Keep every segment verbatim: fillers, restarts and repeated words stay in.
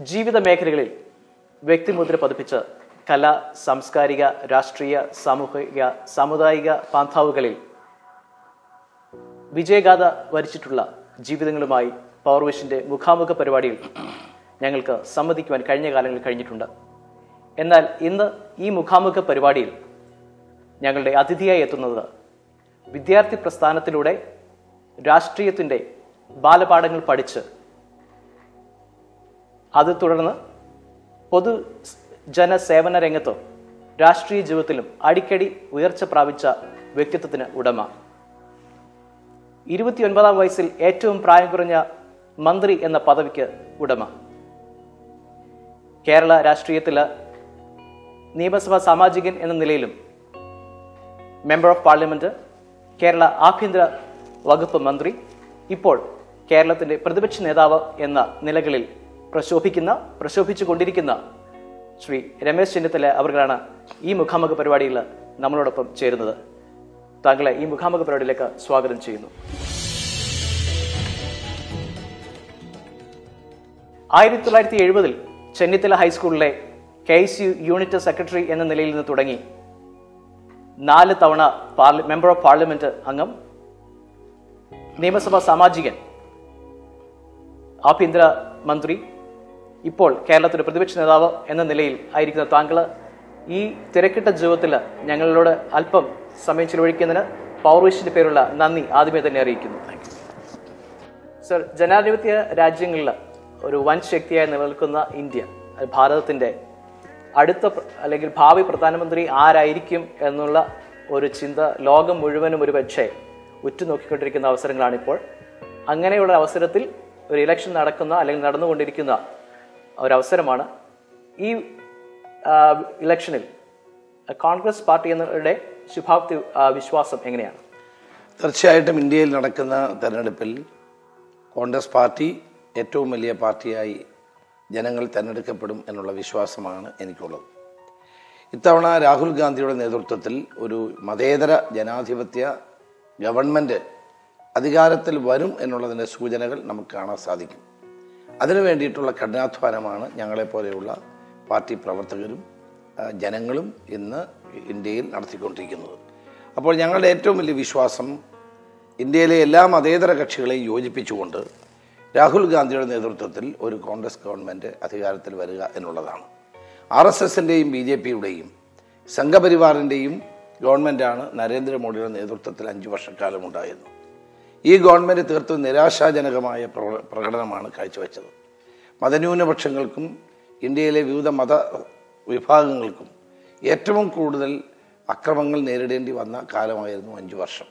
ജീവിത മേഖലകളിൽ വ്യക്തിമുദ്ര പതിപ്പിച്ച കല, സാംസ്കാരിക, രാഷ്ട്രീയ, സാമൂഹിക, സാമുദായിക പാന്താവുകളിൽ വിജയഗാഥ വരിച്ചിട്ടുള്ള ജീവിതങ്ങളുമായി പവർ വിഷന്റെ മുഖാമുഖ പരിപാടിയിൽ ഞങ്ങൾക്ക് സംവദിക്കുവാൻ കഴിഞ്ഞ കാലങ്ങളിൽ കഴിഞ്ഞിട്ടുണ്ട്. എന്നാൽ ഇന്ന് ഈ മുഖാമുഖ പരിപാടിയിൽ ഞങ്ങളുടെ അതിഥിയായി എത്തുന്നത് വിദ്യാർത്ഥി പ്രസ്ഥാനത്തിലൂടെ രാഷ്ട്രീയത്തിൻ്റെ ബാലപാഠങ്ങൾ പഠിച്ച് അത് തുടർന്ന് പൊതു ജനസേവന രംഗത്തോ രാഷ്ട്രീയ ജീവിതത്തിലും അടിക്കടി ഉയർച്ച പ്രാപിച്ച വ്യക്തിത്വത്തിന് ഉടമ, ഇരുപത്തിയൊൻപതാം വയസ്സിൽ ഏറ്റവും പ്രായം കുറഞ്ഞ മന്ത്രി എന്ന പദവിക്ക് ഉടമ, കേരള രാഷ്ട്രീയത്തില് നിയമസഭാ സാമാജികൻ എന്ന നിലയിലും മെമ്പർ ഓഫ് പാർലമെന്റ്, കേരള ആഭ്യന്തര വകുപ്പ് മന്ത്രി, ഇപ്പോൾ കേരളത്തിന്റെ പ്രതിപക്ഷ നേതാവ് എന്ന നിലകളിൽ പ്രശോഭിക്കുന്ന പ്രശോഭിച്ചു കൊണ്ടിരിക്കുന്ന ശ്രീ രമേശ് ചെന്നിത്തല അവർക്കാണ് ഈ മുഖാമുഖ പരിപാടിയിൽ നമ്മളോടൊപ്പം ചേരുന്നത്. താങ്കളെ ഈ മുഖാമുഖ പരിപാടിയിലേക്ക് സ്വാഗതം ചെയ്യുന്നു. ആയിരത്തി തൊള്ളായിരത്തി എഴുപതിൽ ചെന്നിത്തല ഹൈസ്കൂളിലെ K S U unit secretary എന്ന നിലയിൽ നിന്ന് തുടങ്ങി നാല് തവണ മെമ്പർ ഓഫ് പാർലമെന്റ് അംഗം, നിയമസഭാ സാമാജികൻ, ആഭ്യന്തര മന്ത്രി, ഇപ്പോൾ കേരളത്തിന്റെ പ്രതിപക്ഷ നേതാവ് എന്ന നിലയിൽ ആയിരിക്കുന്ന താങ്കൾ ഈ തിരക്കിട്ട ജീവിതത്തിൽ ഞങ്ങളോട് അല്പം സമയം ചിലവഴിക്കുന്നതിന് പവർ വിഷന്റെ പേരുള്ള നന്ദി ആദ്യമേ തന്നെ അറിയിക്കുന്നു. Thank you sir. ജനാധിപത്യ രാജ്യങ്ങളിൽ ഒരു വൻ ശക്തിയായി നിലനിൽക്കുന്ന ഇന്ത്യ, ഭാരതത്തിന്റെ അടുത്ത അല്ലെങ്കിൽ ഭാവി പ്രധാനമന്ത്രി ആരായിരിക്കും എന്നുള്ള ഒരു ചിന്ത ലോകം മുഴുവനും ഒരു പക്ഷേ ഉറ്റുനോക്കിക്കൊണ്ടിരിക്കുന്ന അവസരങ്ങളാണിപ്പോൾ. അങ്ങനെയുള്ള അവസരത്തിൽ ഒരു ഇലക്ഷൻ നടക്കുന്ന അല്ലെങ്കിൽ നടന്നുകൊണ്ടിരിക്കുന്ന ഒരവസരമാണ്. ഈ ഇലക്ഷനിൽ കോൺഗ്രസ് പാർട്ടി എന്നവരുടെ ശുഭാപ്തി വിശ്വാസം എങ്ങനെയാണ്? തീർച്ചയായിട്ടും ഇന്ത്യയിൽ നടക്കുന്ന തെരഞ്ഞെടുപ്പിൽ കോൺഗ്രസ് പാർട്ടി ഏറ്റവും വലിയ പാർട്ടിയായി ജനങ്ങൾ തിരഞ്ഞെടുക്കപ്പെടും എന്നുള്ള വിശ്വാസമാണ് എനിക്കുള്ളത്. ഇത്തവണ രാഹുൽ ഗാന്ധിയുടെ നേതൃത്വത്തിൽ ഒരു മതേതര ജനാധിപത്യ ഗവൺമെൻറ് അധികാരത്തിൽ വരും എന്നുള്ളതിൻ്റെ സൂചനകൾ നമുക്ക് കാണാൻ സാധിക്കും. അതിനു വേണ്ടിയിട്ടുള്ള കഠിനാധ്വാനമാണ് ഞങ്ങളെപ്പോലെയുള്ള പാർട്ടി പ്രവർത്തകരും ജനങ്ങളും ഇന്ന് ഇന്ത്യയിൽ നടത്തിക്കൊണ്ടിരിക്കുന്നത്. അപ്പോൾ ഞങ്ങളുടെ ഏറ്റവും വലിയ വിശ്വാസം ഇന്ത്യയിലെ എല്ലാ മതേതര കക്ഷികളെയും യോജിപ്പിച്ചുകൊണ്ട് രാഹുൽ ഗാന്ധിയുടെ നേതൃത്വത്തിൽ ഒരു കോൺഗ്രസ് ഗവൺമെൻറ് അധികാരത്തിൽ വരിക എന്നുള്ളതാണ്. ആർ എസ് എസിൻ്റെയും ബി ജെ പിയുടെയും സംഘപരിവാറിൻ്റെയും ഗവൺമെൻറ്റാണ് നരേന്ദ്രമോദിയുടെ നേതൃത്വത്തിൽ അഞ്ച് വർഷക്കാലം ഉണ്ടായത്. ഈ ഗവൺമെൻറ് തീർത്തും നിരാശാജനകമായ പ്രകടനമാണ് കാഴ്ചവെച്ചത്. മതന്യൂനപക്ഷങ്ങൾക്കും ഇന്ത്യയിലെ വിവിധ മത വിഭാഗങ്ങൾക്കും ഏറ്റവും കൂടുതൽ അക്രമങ്ങൾ നേരിടേണ്ടി വന്ന കാലമായിരുന്നു അഞ്ച് വർഷം.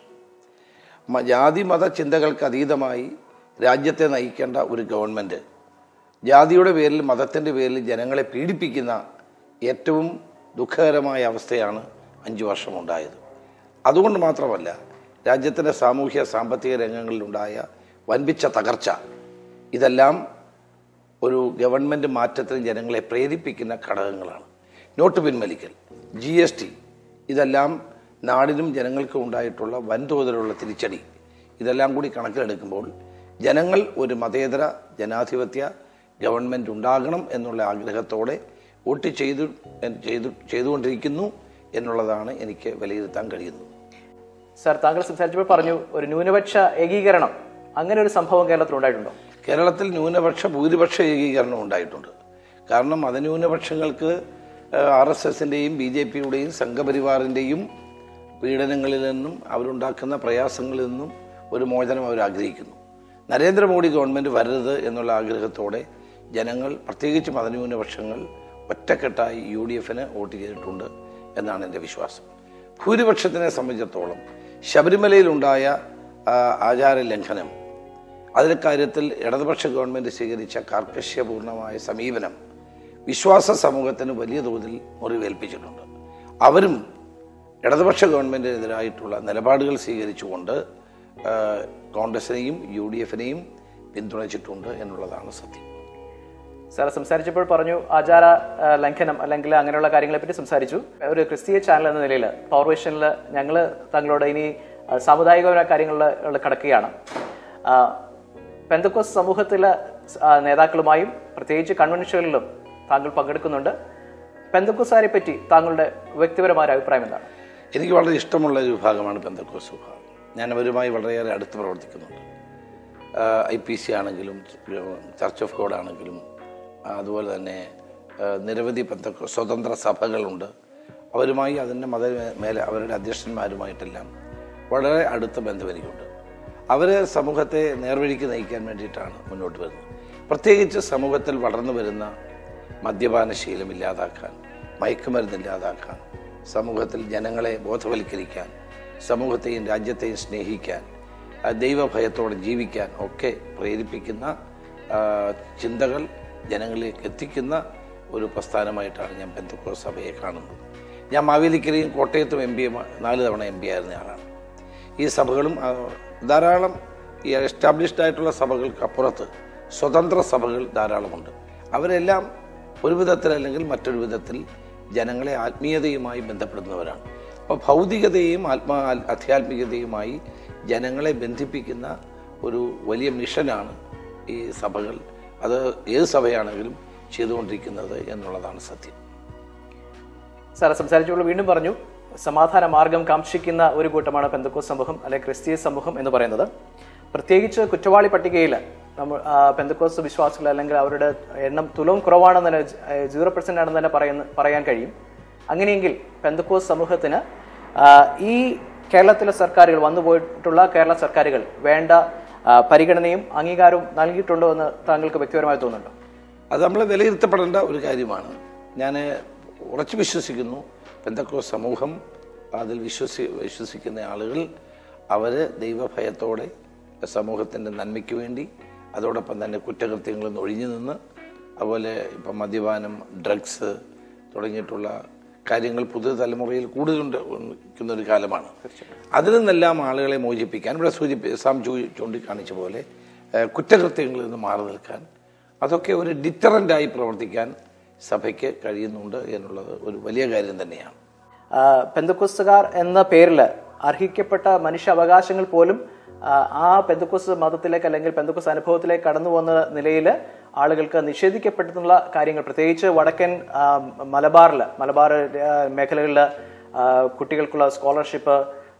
ജാതി മത ചിന്തകൾക്ക് അതീതമായി രാജ്യത്തെ നയിക്കേണ്ട ഒരു ഗവൺമെൻറ് ജാതിയുടെ പേരിൽ, മതത്തിൻ്റെ പേരിൽ ജനങ്ങളെ പീഡിപ്പിക്കുന്ന ഏറ്റവും ദുഃഖകരമായ അവസ്ഥയാണ് അഞ്ച് വർഷം ഉണ്ടായത്. അതുകൊണ്ട് മാത്രമല്ല, രാജ്യത്തിൻ്റെ സാമൂഹ്യ സാമ്പത്തിക രംഗങ്ങളിലുണ്ടായ വൻപിച്ച തകർച്ച, ഇതെല്ലാം ഒരു ഗവൺമെൻറ് മാറ്റത്തിന് ജനങ്ങളെ പ്രേരിപ്പിക്കുന്ന ഘടകങ്ങളാണ്. നോട്ട് പിൻവലിക്കൽ, ജി എസ് ടി, ഇതെല്ലാം നാടിനും ജനങ്ങൾക്കും ഉണ്ടായിട്ടുള്ള വൻതോതിലുള്ള തിരിച്ചടി, ഇതെല്ലാം കൂടി കണക്കിലെടുക്കുമ്പോൾ ജനങ്ങൾ ഒരു മതേതര ജനാധിപത്യ ഗവൺമെൻറ് ഉണ്ടാകണം എന്നുള്ള ആഗ്രഹത്തോടെ വോട്ട് ചെയ്തു ചെയ്തു ചെയ്തുകൊണ്ടിരിക്കുന്നു എന്നുള്ളതാണ് എനിക്ക് വിലയിരുത്താൻ കഴിയുന്നത്. സാർ, താങ്കൾ സംസാരിച്ചപ്പോൾ പറഞ്ഞു ഒരു ന്യൂനപക്ഷ ഏകീകരണം, അങ്ങനെ ഒരു സംഭവം കേരളത്തിൽ ഉണ്ടായിട്ടുണ്ടോ? കേരളത്തിൽ ന്യൂനപക്ഷ ഭൂരിപക്ഷ ഏകീകരണം ഉണ്ടായിട്ടുണ്ട്. കാരണം മതന്യൂനപക്ഷങ്ങൾക്ക് ആർ എസ് എസിൻ്റെയും ബി ജെ പിയുടെയും സംഘപരിവാറിൻ്റെയും പീഡനങ്ങളിൽ നിന്നും അവരുണ്ടാക്കുന്ന പ്രയാസങ്ങളിൽ നിന്നും ഒരു മോചനം അവർ ആഗ്രഹിക്കുന്നു. നരേന്ദ്രമോദി ഗവൺമെൻറ് വരരുത് എന്നുള്ള ആഗ്രഹത്തോടെ ജനങ്ങൾ, പ്രത്യേകിച്ച് മതന്യൂനപക്ഷങ്ങൾ, ഒറ്റക്കെട്ടായി യു ഡി എഫിന് വോട്ട് ചെയ്തിട്ടുണ്ട് എന്നാണ് എൻ്റെ വിശ്വാസം. ഭൂരിപക്ഷത്തിനെ സംബന്ധിച്ചിടത്തോളം ശബരിമലയിലുണ്ടായ ആചാര ലംഘനം, അതിൻ്റെ കാര്യത്തിൽ ഇടതുപക്ഷ ഗവൺമെൻറ് സ്വീകരിച്ച കാർക്കശ്യപൂർണമായ സമീപനം വിശ്വാസ സമൂഹത്തിന് വലിയ തോതിൽ മുറിവേൽപ്പിച്ചിട്ടുണ്ട്. അവരും ഇടതുപക്ഷ ഗവൺമെൻറ്റിനെതിരായിട്ടുള്ള നിലപാടുകൾ സ്വീകരിച്ചുകൊണ്ട് കോൺഗ്രസിനെയും യു ഡി എഫിനെയും പിന്തുണച്ചിട്ടുണ്ട് എന്നുള്ളതാണ് സത്യം. സാർ സംസാരിച്ചപ്പോൾ പറഞ്ഞു ആചാര ലംഘനം അല്ലെങ്കിൽ അങ്ങനെയുള്ള കാര്യങ്ങളെ പറ്റി സംസാരിച്ചു. ഒരു ക്രിസ്തീയ ചാനൽ എന്ന നിലയിൽ പവർ വിഷനിൽ ഞങ്ങൾ താങ്കളോട് ഇനി സാമുദായിക കാര്യങ്ങളിൽ കടക്കുകയാണ്. പെന്തക്കോസ്ത് സമൂഹത്തിൽ നേതാക്കളുമായും പ്രത്യേകിച്ച് കൺവെൻഷനുകളിലും താങ്കൾ പങ്കെടുക്കുന്നുണ്ട്. പെന്തക്കോസ്തുകാരെ പറ്റി താങ്കളുടെ വ്യക്തിപരമായ അഭിപ്രായം എന്താണ്? എനിക്ക് വളരെ ഇഷ്ടമുള്ള ഒരു വിഭാഗമാണ് പെന്തക്കോസ്ത് വിഭാഗം. ഞാൻ അവരുമായി വളരെയേറെ അടുത്ത് പ്രവർത്തിക്കുന്നുണ്ട്. ഐ പി സി ആണെങ്കിലും ചർച്ച് ഓഫ് ഗോഡ് ആണെങ്കിലും അതുപോലെ തന്നെ നിരവധി പെന്തക്കോ സ്വതന്ത്ര സഭകളുണ്ട്. അവരുമായി അതിൻ്റെ മത മേലെ അവരുടെ അധ്യക്ഷന്മാരുമായിട്ടെല്ലാം വളരെ അടുത്ത ബന്ധം എനിക്കുണ്ട്. അവർ സമൂഹത്തെ നേർവഴിക്ക് നയിക്കാൻ വേണ്ടിയിട്ടാണ് മുന്നോട്ട് വരുന്നത്. പ്രത്യേകിച്ച് സമൂഹത്തിൽ വളർന്നു വരുന്ന മദ്യപാനശീലം ഇല്ലാതാക്കാൻ, മയക്കുമരുന്ന് ഇല്ലാതാക്കാൻ, സമൂഹത്തിൽ ജനങ്ങളെ ബോധവൽക്കരിക്കാൻ, സമൂഹത്തെയും രാജ്യത്തെയും സ്നേഹിക്കാൻ, ദൈവഭയത്തോടെ ജീവിക്കാൻ ഒക്കെ പ്രേരിപ്പിക്കുന്ന ചിന്തകൾ ജനങ്ങളിലേക്ക് എത്തിക്കുന്ന ഒരു പ്രസ്ഥാനമായിട്ടാണ് ഞാൻ പെന്തക്കോസ്ത് സഭയെ കാണുന്നത്. ഞാൻ മാവേലിക്കരയും കോട്ടയത്തും എം പി നാല് തവണ എം പി ആയിരുന്ന ആളാണ്. ഈ സഭകളും ധാരാളം ഈ എസ്റ്റാബ്ലിഷ്ഡ് ആയിട്ടുള്ള സഭകൾക്ക് അപ്പുറത്ത് സ്വതന്ത്ര സഭകൾ ധാരാളമുണ്ട്. അവരെല്ലാം ഒരു വിധത്തിൽ അല്ലെങ്കിൽ മറ്റൊരു വിധത്തിൽ ജനങ്ങളെ ആത്മീയതയുമായി ബന്ധപ്പെടുന്നവരാണ്. അപ്പോൾ ഭൗതികതയും ആത്മാ ആധ്യാത്മികതയുമായി ജനങ്ങളെ ബന്ധിപ്പിക്കുന്ന ഒരു വലിയ മിഷനാണ് ഈ സഭകൾ, അത് ഏത് സഭയാണെങ്കിലും ചെയ്തുകൊണ്ടിരിക്കുന്നത് എന്നുള്ളതാണ് സത്യം. സാർ സംസാരിച്ചപ്പോൾ വീണ്ടും പറഞ്ഞു, സമാധാന മാർഗം കാക്ഷിക്കുന്ന ഒരു കൂട്ടമാണ് പെന്തക്കോസ്ത് സമൂഹം അല്ലെങ്കിൽ ക്രിസ്തീയ സമൂഹം എന്ന് പറയുന്നത്. പ്രത്യേകിച്ച് കുറ്റവാളി പട്ടികയിൽ നമ്മൾ പെന്തക്കോസ്ത് വിശ്വാസികൾ അല്ലെങ്കിൽ അവരുടെ എണ്ണം തുലവും കുറവാണെന്ന് തന്നെ, സീറോ പെർസെൻ്റ് ആണെന്ന് തന്നെ പറയുന്ന പറയാൻ കഴിയും. അങ്ങനെയെങ്കിൽ പെന്തക്കോസ്ത് സമൂഹത്തിന് ഈ കേരളത്തിലെ സർക്കാരുകൾ വന്നുപോയിട്ടുള്ള കേരള സർക്കാരുകൾ വേണ്ട പരിഗണനയും അംഗീകാരവും നൽകിയിട്ടുണ്ടോ എന്ന് താങ്കൾക്ക് വ്യക്തിപരമായി തോന്നുന്നുണ്ടോ? അത് നമ്മൾ വിലയിരുത്തപ്പെടേണ്ട ഒരു കാര്യമാണ്. ഞാൻ ഉറച്ചു വിശ്വസിക്കുന്നു, പെന്തക്കോസ്ത് സമൂഹം അതിൽ വിശ്വസി വിശ്വസിക്കുന്ന ആളുകൾ അവർ ദൈവഭയത്തോടെ സമൂഹത്തിൻ്റെ നന്മയ്ക്ക് വേണ്ടി, അതോടൊപ്പം തന്നെ കുറ്റകൃത്യങ്ങളിൽ നിന്ന് ഒഴിഞ്ഞു നിന്ന്, അതുപോലെ ഇപ്പം മദ്യപാനം, ഡ്രഗ്സ് തുടങ്ങിയിട്ടുള്ള കാര്യങ്ങൾ പുതിയ തലമുറയിൽ കൂടുതലുണ്ടാക്കുന്ന ഒരു കാലമാണ്. അതിൽ നിന്നെല്ലാം ആളുകളെ മോചിപ്പിക്കാൻ, ഇവിടെ സൂചിപ്പി സാം ചൂണ്ടിക്കാണിച്ച പോലെ കുറ്റകൃത്യങ്ങളിൽ നിന്ന് മാറി നിൽക്കാൻ, അതൊക്കെ ഒരു ഡിറ്ററൻ്റായി പ്രവർത്തിക്കാൻ സഭയ്ക്ക് കഴിയുന്നുണ്ട് എന്നുള്ളത് ഒരു വലിയ കാര്യം തന്നെയാണ്. പെന്തക്കോസ്തുകാർ എന്ന പേരിൽ അർഹിക്കപ്പെട്ട മനുഷ്യ അവകാശങ്ങൾ പോലും ആ പെന്തക്കോസ്ത് മതത്തിലേക്ക് അല്ലെങ്കിൽ പെന്തക്കോസ്ത് അനുഭവത്തിലേക്ക് കടന്നു പോകുന്ന നിലയിൽ ആളുകൾക്ക് നിഷേധിക്കപ്പെട്ടിട്ടുള്ള കാര്യങ്ങൾ, പ്രത്യേകിച്ച് വടക്കൻ മലബാറിൽ മലബാർ മേഖലകളിൽ കുട്ടികൾക്കുള്ള സ്കോളർഷിപ്പ്,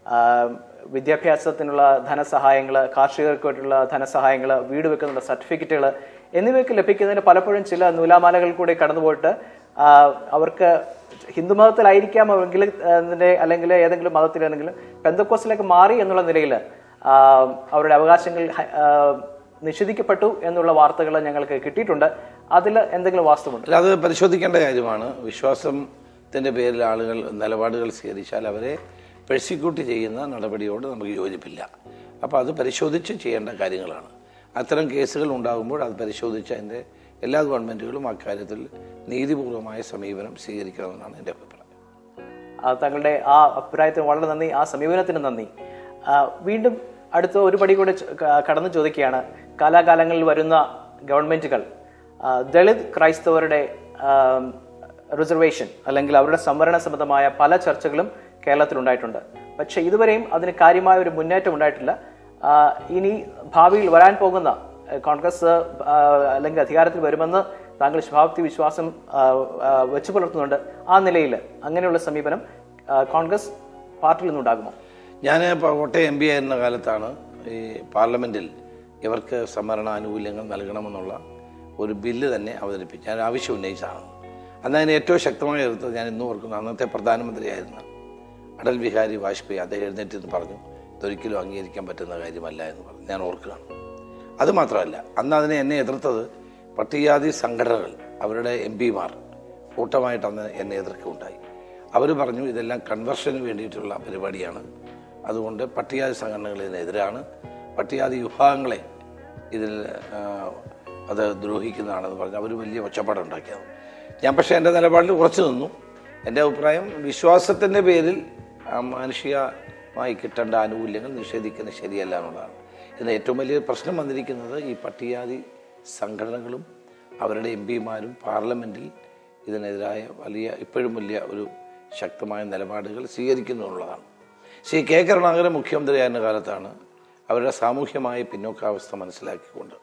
വിദ്യാഭ്യാസത്തിനുള്ള ധനസഹായങ്ങൾ, കാർഷികർക്കായിട്ടുള്ള ധനസഹായങ്ങൾ, വീട് വെക്കുന്നുള്ള സർട്ടിഫിക്കറ്റുകൾ എന്നിവയൊക്കെ ലഭിക്കുന്നതിന് പലപ്പോഴും ചില നൂലാമാലകൾ കൂടി കടന്നുപോയിട്ട് അവർക്ക് ഹിന്ദുമതത്തിലായിരിക്കാം അല്ലെങ്കിൽ ഏതെങ്കിലും മതത്തിലാണെങ്കിലും പെന്തക്കോസ്തിലേക്ക് മാറി എന്നുള്ള നിലയിൽ അവരുടെ അവകാശങ്ങൾ നിഷേധിക്കപ്പെട്ടു എന്നുള്ള വാർത്തകൾ ഞങ്ങൾക്ക് കിട്ടിയിട്ടുണ്ട്. അതിൽ എന്തെങ്കിലും വാസ്തവമുണ്ട്? അത് പരിശോധിക്കേണ്ട കാര്യമാണ്. വിശ്വാസത്തിൻ്റെ പേരിൽ ആളുകൾ നിലപാടുകൾ സ്വീകരിച്ചാൽ അവരെ പെർസിക്യൂട്ട് ചെയ്യുന്ന നടപടിയോട് നമുക്ക് യോജിപ്പില്ല. അപ്പോൾ അത് പരിശോധിച്ച് ചെയ്യേണ്ട കാര്യങ്ങളാണ്. അത്തരം കേസുകൾ ഉണ്ടാകുമ്പോൾ അത് പരിശോധിച്ച് അതിൻ്റെ എല്ലാ ഗവൺമെൻറ്റുകളും അക്കാര്യത്തിൽ നീതിപൂർവമായ സമീപനം സ്വീകരിക്കണമെന്നാണ് എൻ്റെ അഭിപ്രായം. താങ്കളുടെ ആ അഭിപ്രായത്തിന് വളരെ നന്ദി, ആ സമീപനത്തിന് നന്ദി. വീണ്ടും അടുത്ത ഒരു പടി കൂടെ കടന്നു ചോദിക്കുകയാണ്, കാലാകാലങ്ങളിൽ വരുന്ന ഗവൺമെൻറ്റുകൾ ദളിത് ക്രൈസ്തവരുടെ റിസർവേഷൻ അല്ലെങ്കിൽ അവരുടെ സംവരണ സംബന്ധമായ പല ചർച്ചകളും കേരളത്തിലുണ്ടായിട്ടുണ്ട്. പക്ഷേ ഇതുവരെയും അതിന് കാര്യമായ ഒരു മുന്നേറ്റം ഉണ്ടായിട്ടില്ല. ഇനി ഭാവിയിൽ വരാൻ പോകുന്ന കോൺഗ്രസ് അല്ലെങ്കിൽ അധികാരത്തിൽ വരുമെന്ന് താങ്കൾ ശുഭാപ്തി വിശ്വാസം വെച്ചു പുലർത്തുന്നുണ്ട്. ആ നിലയിൽ അങ്ങനെയുള്ള സമീപനം കോൺഗ്രസ് പാർട്ടിയിൽ നിന്നുണ്ടാകുമോ? ഞാൻ കോട്ടയം എം പി ആയിരുന്ന കാലത്താണ് ഈ പാർലമെൻറ്റിൽ ഇവർക്ക് സംവരണ ആനുകൂല്യങ്ങൾ നൽകണമെന്നുള്ള ഒരു ബില്ല് തന്നെ അവതരിപ്പിച്ചു. ഞാൻ ആവശ്യം ഉന്നയിച്ചതാണ്. അന്ന് അതിന് ഏറ്റവും ശക്തമായി എതിർത്തത് ഞാൻ ഇന്നും ഓർക്കുന്നു, അന്നത്തെ പ്രധാനമന്ത്രിയായിരുന്ന അടൽ ബിഹാരി വാജ്പേയി. അദ്ദേഹം എഴുന്നേറ്റ് പറഞ്ഞു, ഇതൊരിക്കലും അംഗീകരിക്കാൻ പറ്റുന്ന കാര്യമല്ല എന്ന് പറഞ്ഞു. ഞാൻ ഓർക്കുകയാണ്. അതുമാത്രമല്ല, അന്ന് അതിനെ എന്നെ എതിർത്തത് പട്ടികജാതി സംഘടനകൾ, അവരുടെ എം പിമാർ കൂട്ടമായിട്ട് അന്ന് എന്നെ എതിർക്കുകയുണ്ടായി. അവർ പറഞ്ഞു ഇതെല്ലാം കൺവെർഷന് വേണ്ടിയിട്ടുള്ള പരിപാടിയാണ്, അതുകൊണ്ട് പട്ടികജാതി സംഘടനകൾ ഇതിനെതിരാണ്, പട്ടികജാതി വിഭാഗങ്ങളെ ഇതിൽ അത് ദ്രോഹിക്കുന്നതാണെന്ന് പറഞ്ഞ് അവർ വലിയ ഒച്ചപ്പാടുണ്ടാക്കിയത്. ഞാൻ പക്ഷേ എൻ്റെ നിലപാടിൽ ഉറച്ചു നിന്നു. എൻ്റെ അഭിപ്രായം, വിശ്വാസത്തിൻ്റെ പേരിൽ മാനുഷികമായി കിട്ടേണ്ട ആനുകൂല്യങ്ങൾ നിഷേധിക്കുന്നത് ശരിയല്ല എന്നുള്ളതാണ്. ഇതിന് ഏറ്റവും വലിയ പ്രശ്നം വന്നിരിക്കുന്നത് ഈ പട്ടികജാതി സംഘടനകളും അവരുടെ എം പിമാരും പാർലമെൻറ്റിൽ ഇതിനെതിരായ വലിയ ഇപ്പോഴും വലിയ ഒരു ശക്തമായ നിലപാടുകൾ സ്വീകരിക്കുന്നു എന്നുള്ളതാണ്. ശ്രീ കെ കരുണാകരൻ മുഖ്യമന്ത്രിയായിരുന്ന കാലത്താണ് അവരുടെ സാമൂഹ്യമായ പിന്നോക്കാവസ്ഥ മനസ്സിലാക്കിക്കൊണ്ട്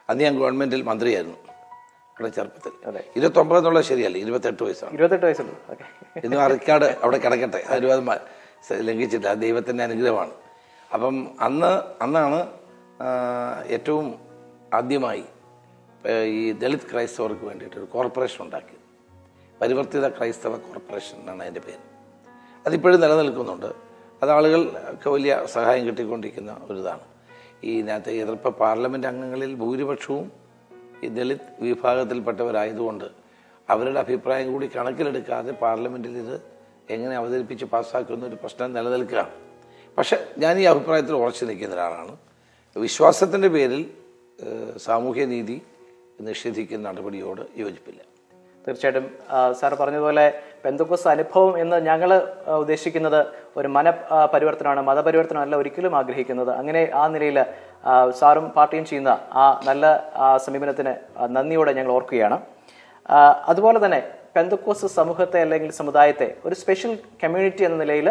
അന്ന് ഞാൻ ഗവൺമെൻറ്റിൽ മന്ത്രിയായിരുന്നു അവിടെ ചെറുപ്പത്തിൽ. ഇരുപത്തൊമ്പത് എന്നുള്ളത് ശരിയല്ല, ഇരുപത്തെട്ട് വയസ്സാണ്. ഇരുപത്തെട്ട് വയസ്സുള്ളൂ. ഇന്നും ആ റെക്കോർഡ് അവിടെ കിടക്കട്ടെ, ആരും ലംഘിച്ചില്ല, ദൈവത്തിൻ്റെ അനുഗ്രഹമാണ്. അപ്പം അന്ന് അന്നാണ് ഏറ്റവും ആദ്യമായി ഈ ദളിത് ക്രൈസ്തവർക്ക് വേണ്ടിയിട്ട് ഒരു കോർപ്പറേഷൻ ഉണ്ടാക്കി. പരിവർത്തിത ക്രൈസ്തവ കോർപ്പറേഷൻ എന്നാണ് അതിൻ്റെ പേര്. അതിപ്പോഴും നിലനിൽക്കുന്നുണ്ട്. അത് ആളുകൾക്ക് വലിയ സഹായം കിട്ടിക്കൊണ്ടിരിക്കുന്ന ഒരിതാണ്. ഈ ഇതിനകത്ത് എതിർപ്പ് പാർലമെൻറ്റ് അംഗങ്ങളിൽ ഭൂരിപക്ഷവും ഈ ദളിത് വിഭാഗത്തിൽപ്പെട്ടവരായതുകൊണ്ട് അവരുടെ അഭിപ്രായം കൂടി കണക്കിലെടുക്കാതെ പാർലമെൻറ്റിൽ ഇത് എങ്ങനെ അവതരിപ്പിച്ച് പാസ്സാക്കുന്ന ഒരു പ്രശ്നം നിലനിൽക്കുകയാണ്. പക്ഷെ ഞാൻ ഈ അഭിപ്രായത്തിൽ ഉറച്ചു നിൽക്കുന്ന ഒരാളാണ്. വിശ്വാസത്തിൻ്റെ പേരിൽ സാമൂഹ്യനീതി നിഷേധിക്കുന്ന നടപടിയോട് യോജിപ്പില്ല. തീർച്ചയായിട്ടും സാർ പറഞ്ഞതുപോലെ പെന്തക്കോസ്ത് അനുഭവം എന്ന് ഞങ്ങൾ ഉദ്ദേശിക്കുന്നത് ഒരു മന പരിവർത്തനമാണ്, മതപരിവർത്തനമല്ല ഒരിക്കലും ആഗ്രഹിക്കുന്നത്. അങ്ങനെ ആ നിലയിൽ സാറും പാർട്ടിയും ചെയ്യുന്ന ആ നല്ല സമീപനത്തിന് നന്ദിയോടെ ഞങ്ങൾ ഓർക്കുകയാണ്. അതുപോലെ തന്നെ പെന്തക്കോസ്ത് സമൂഹത്തെ അല്ലെങ്കിൽ സമുദായത്തെ ഒരു സ്പെഷ്യൽ കമ്മ്യൂണിറ്റി എന്ന നിലയിൽ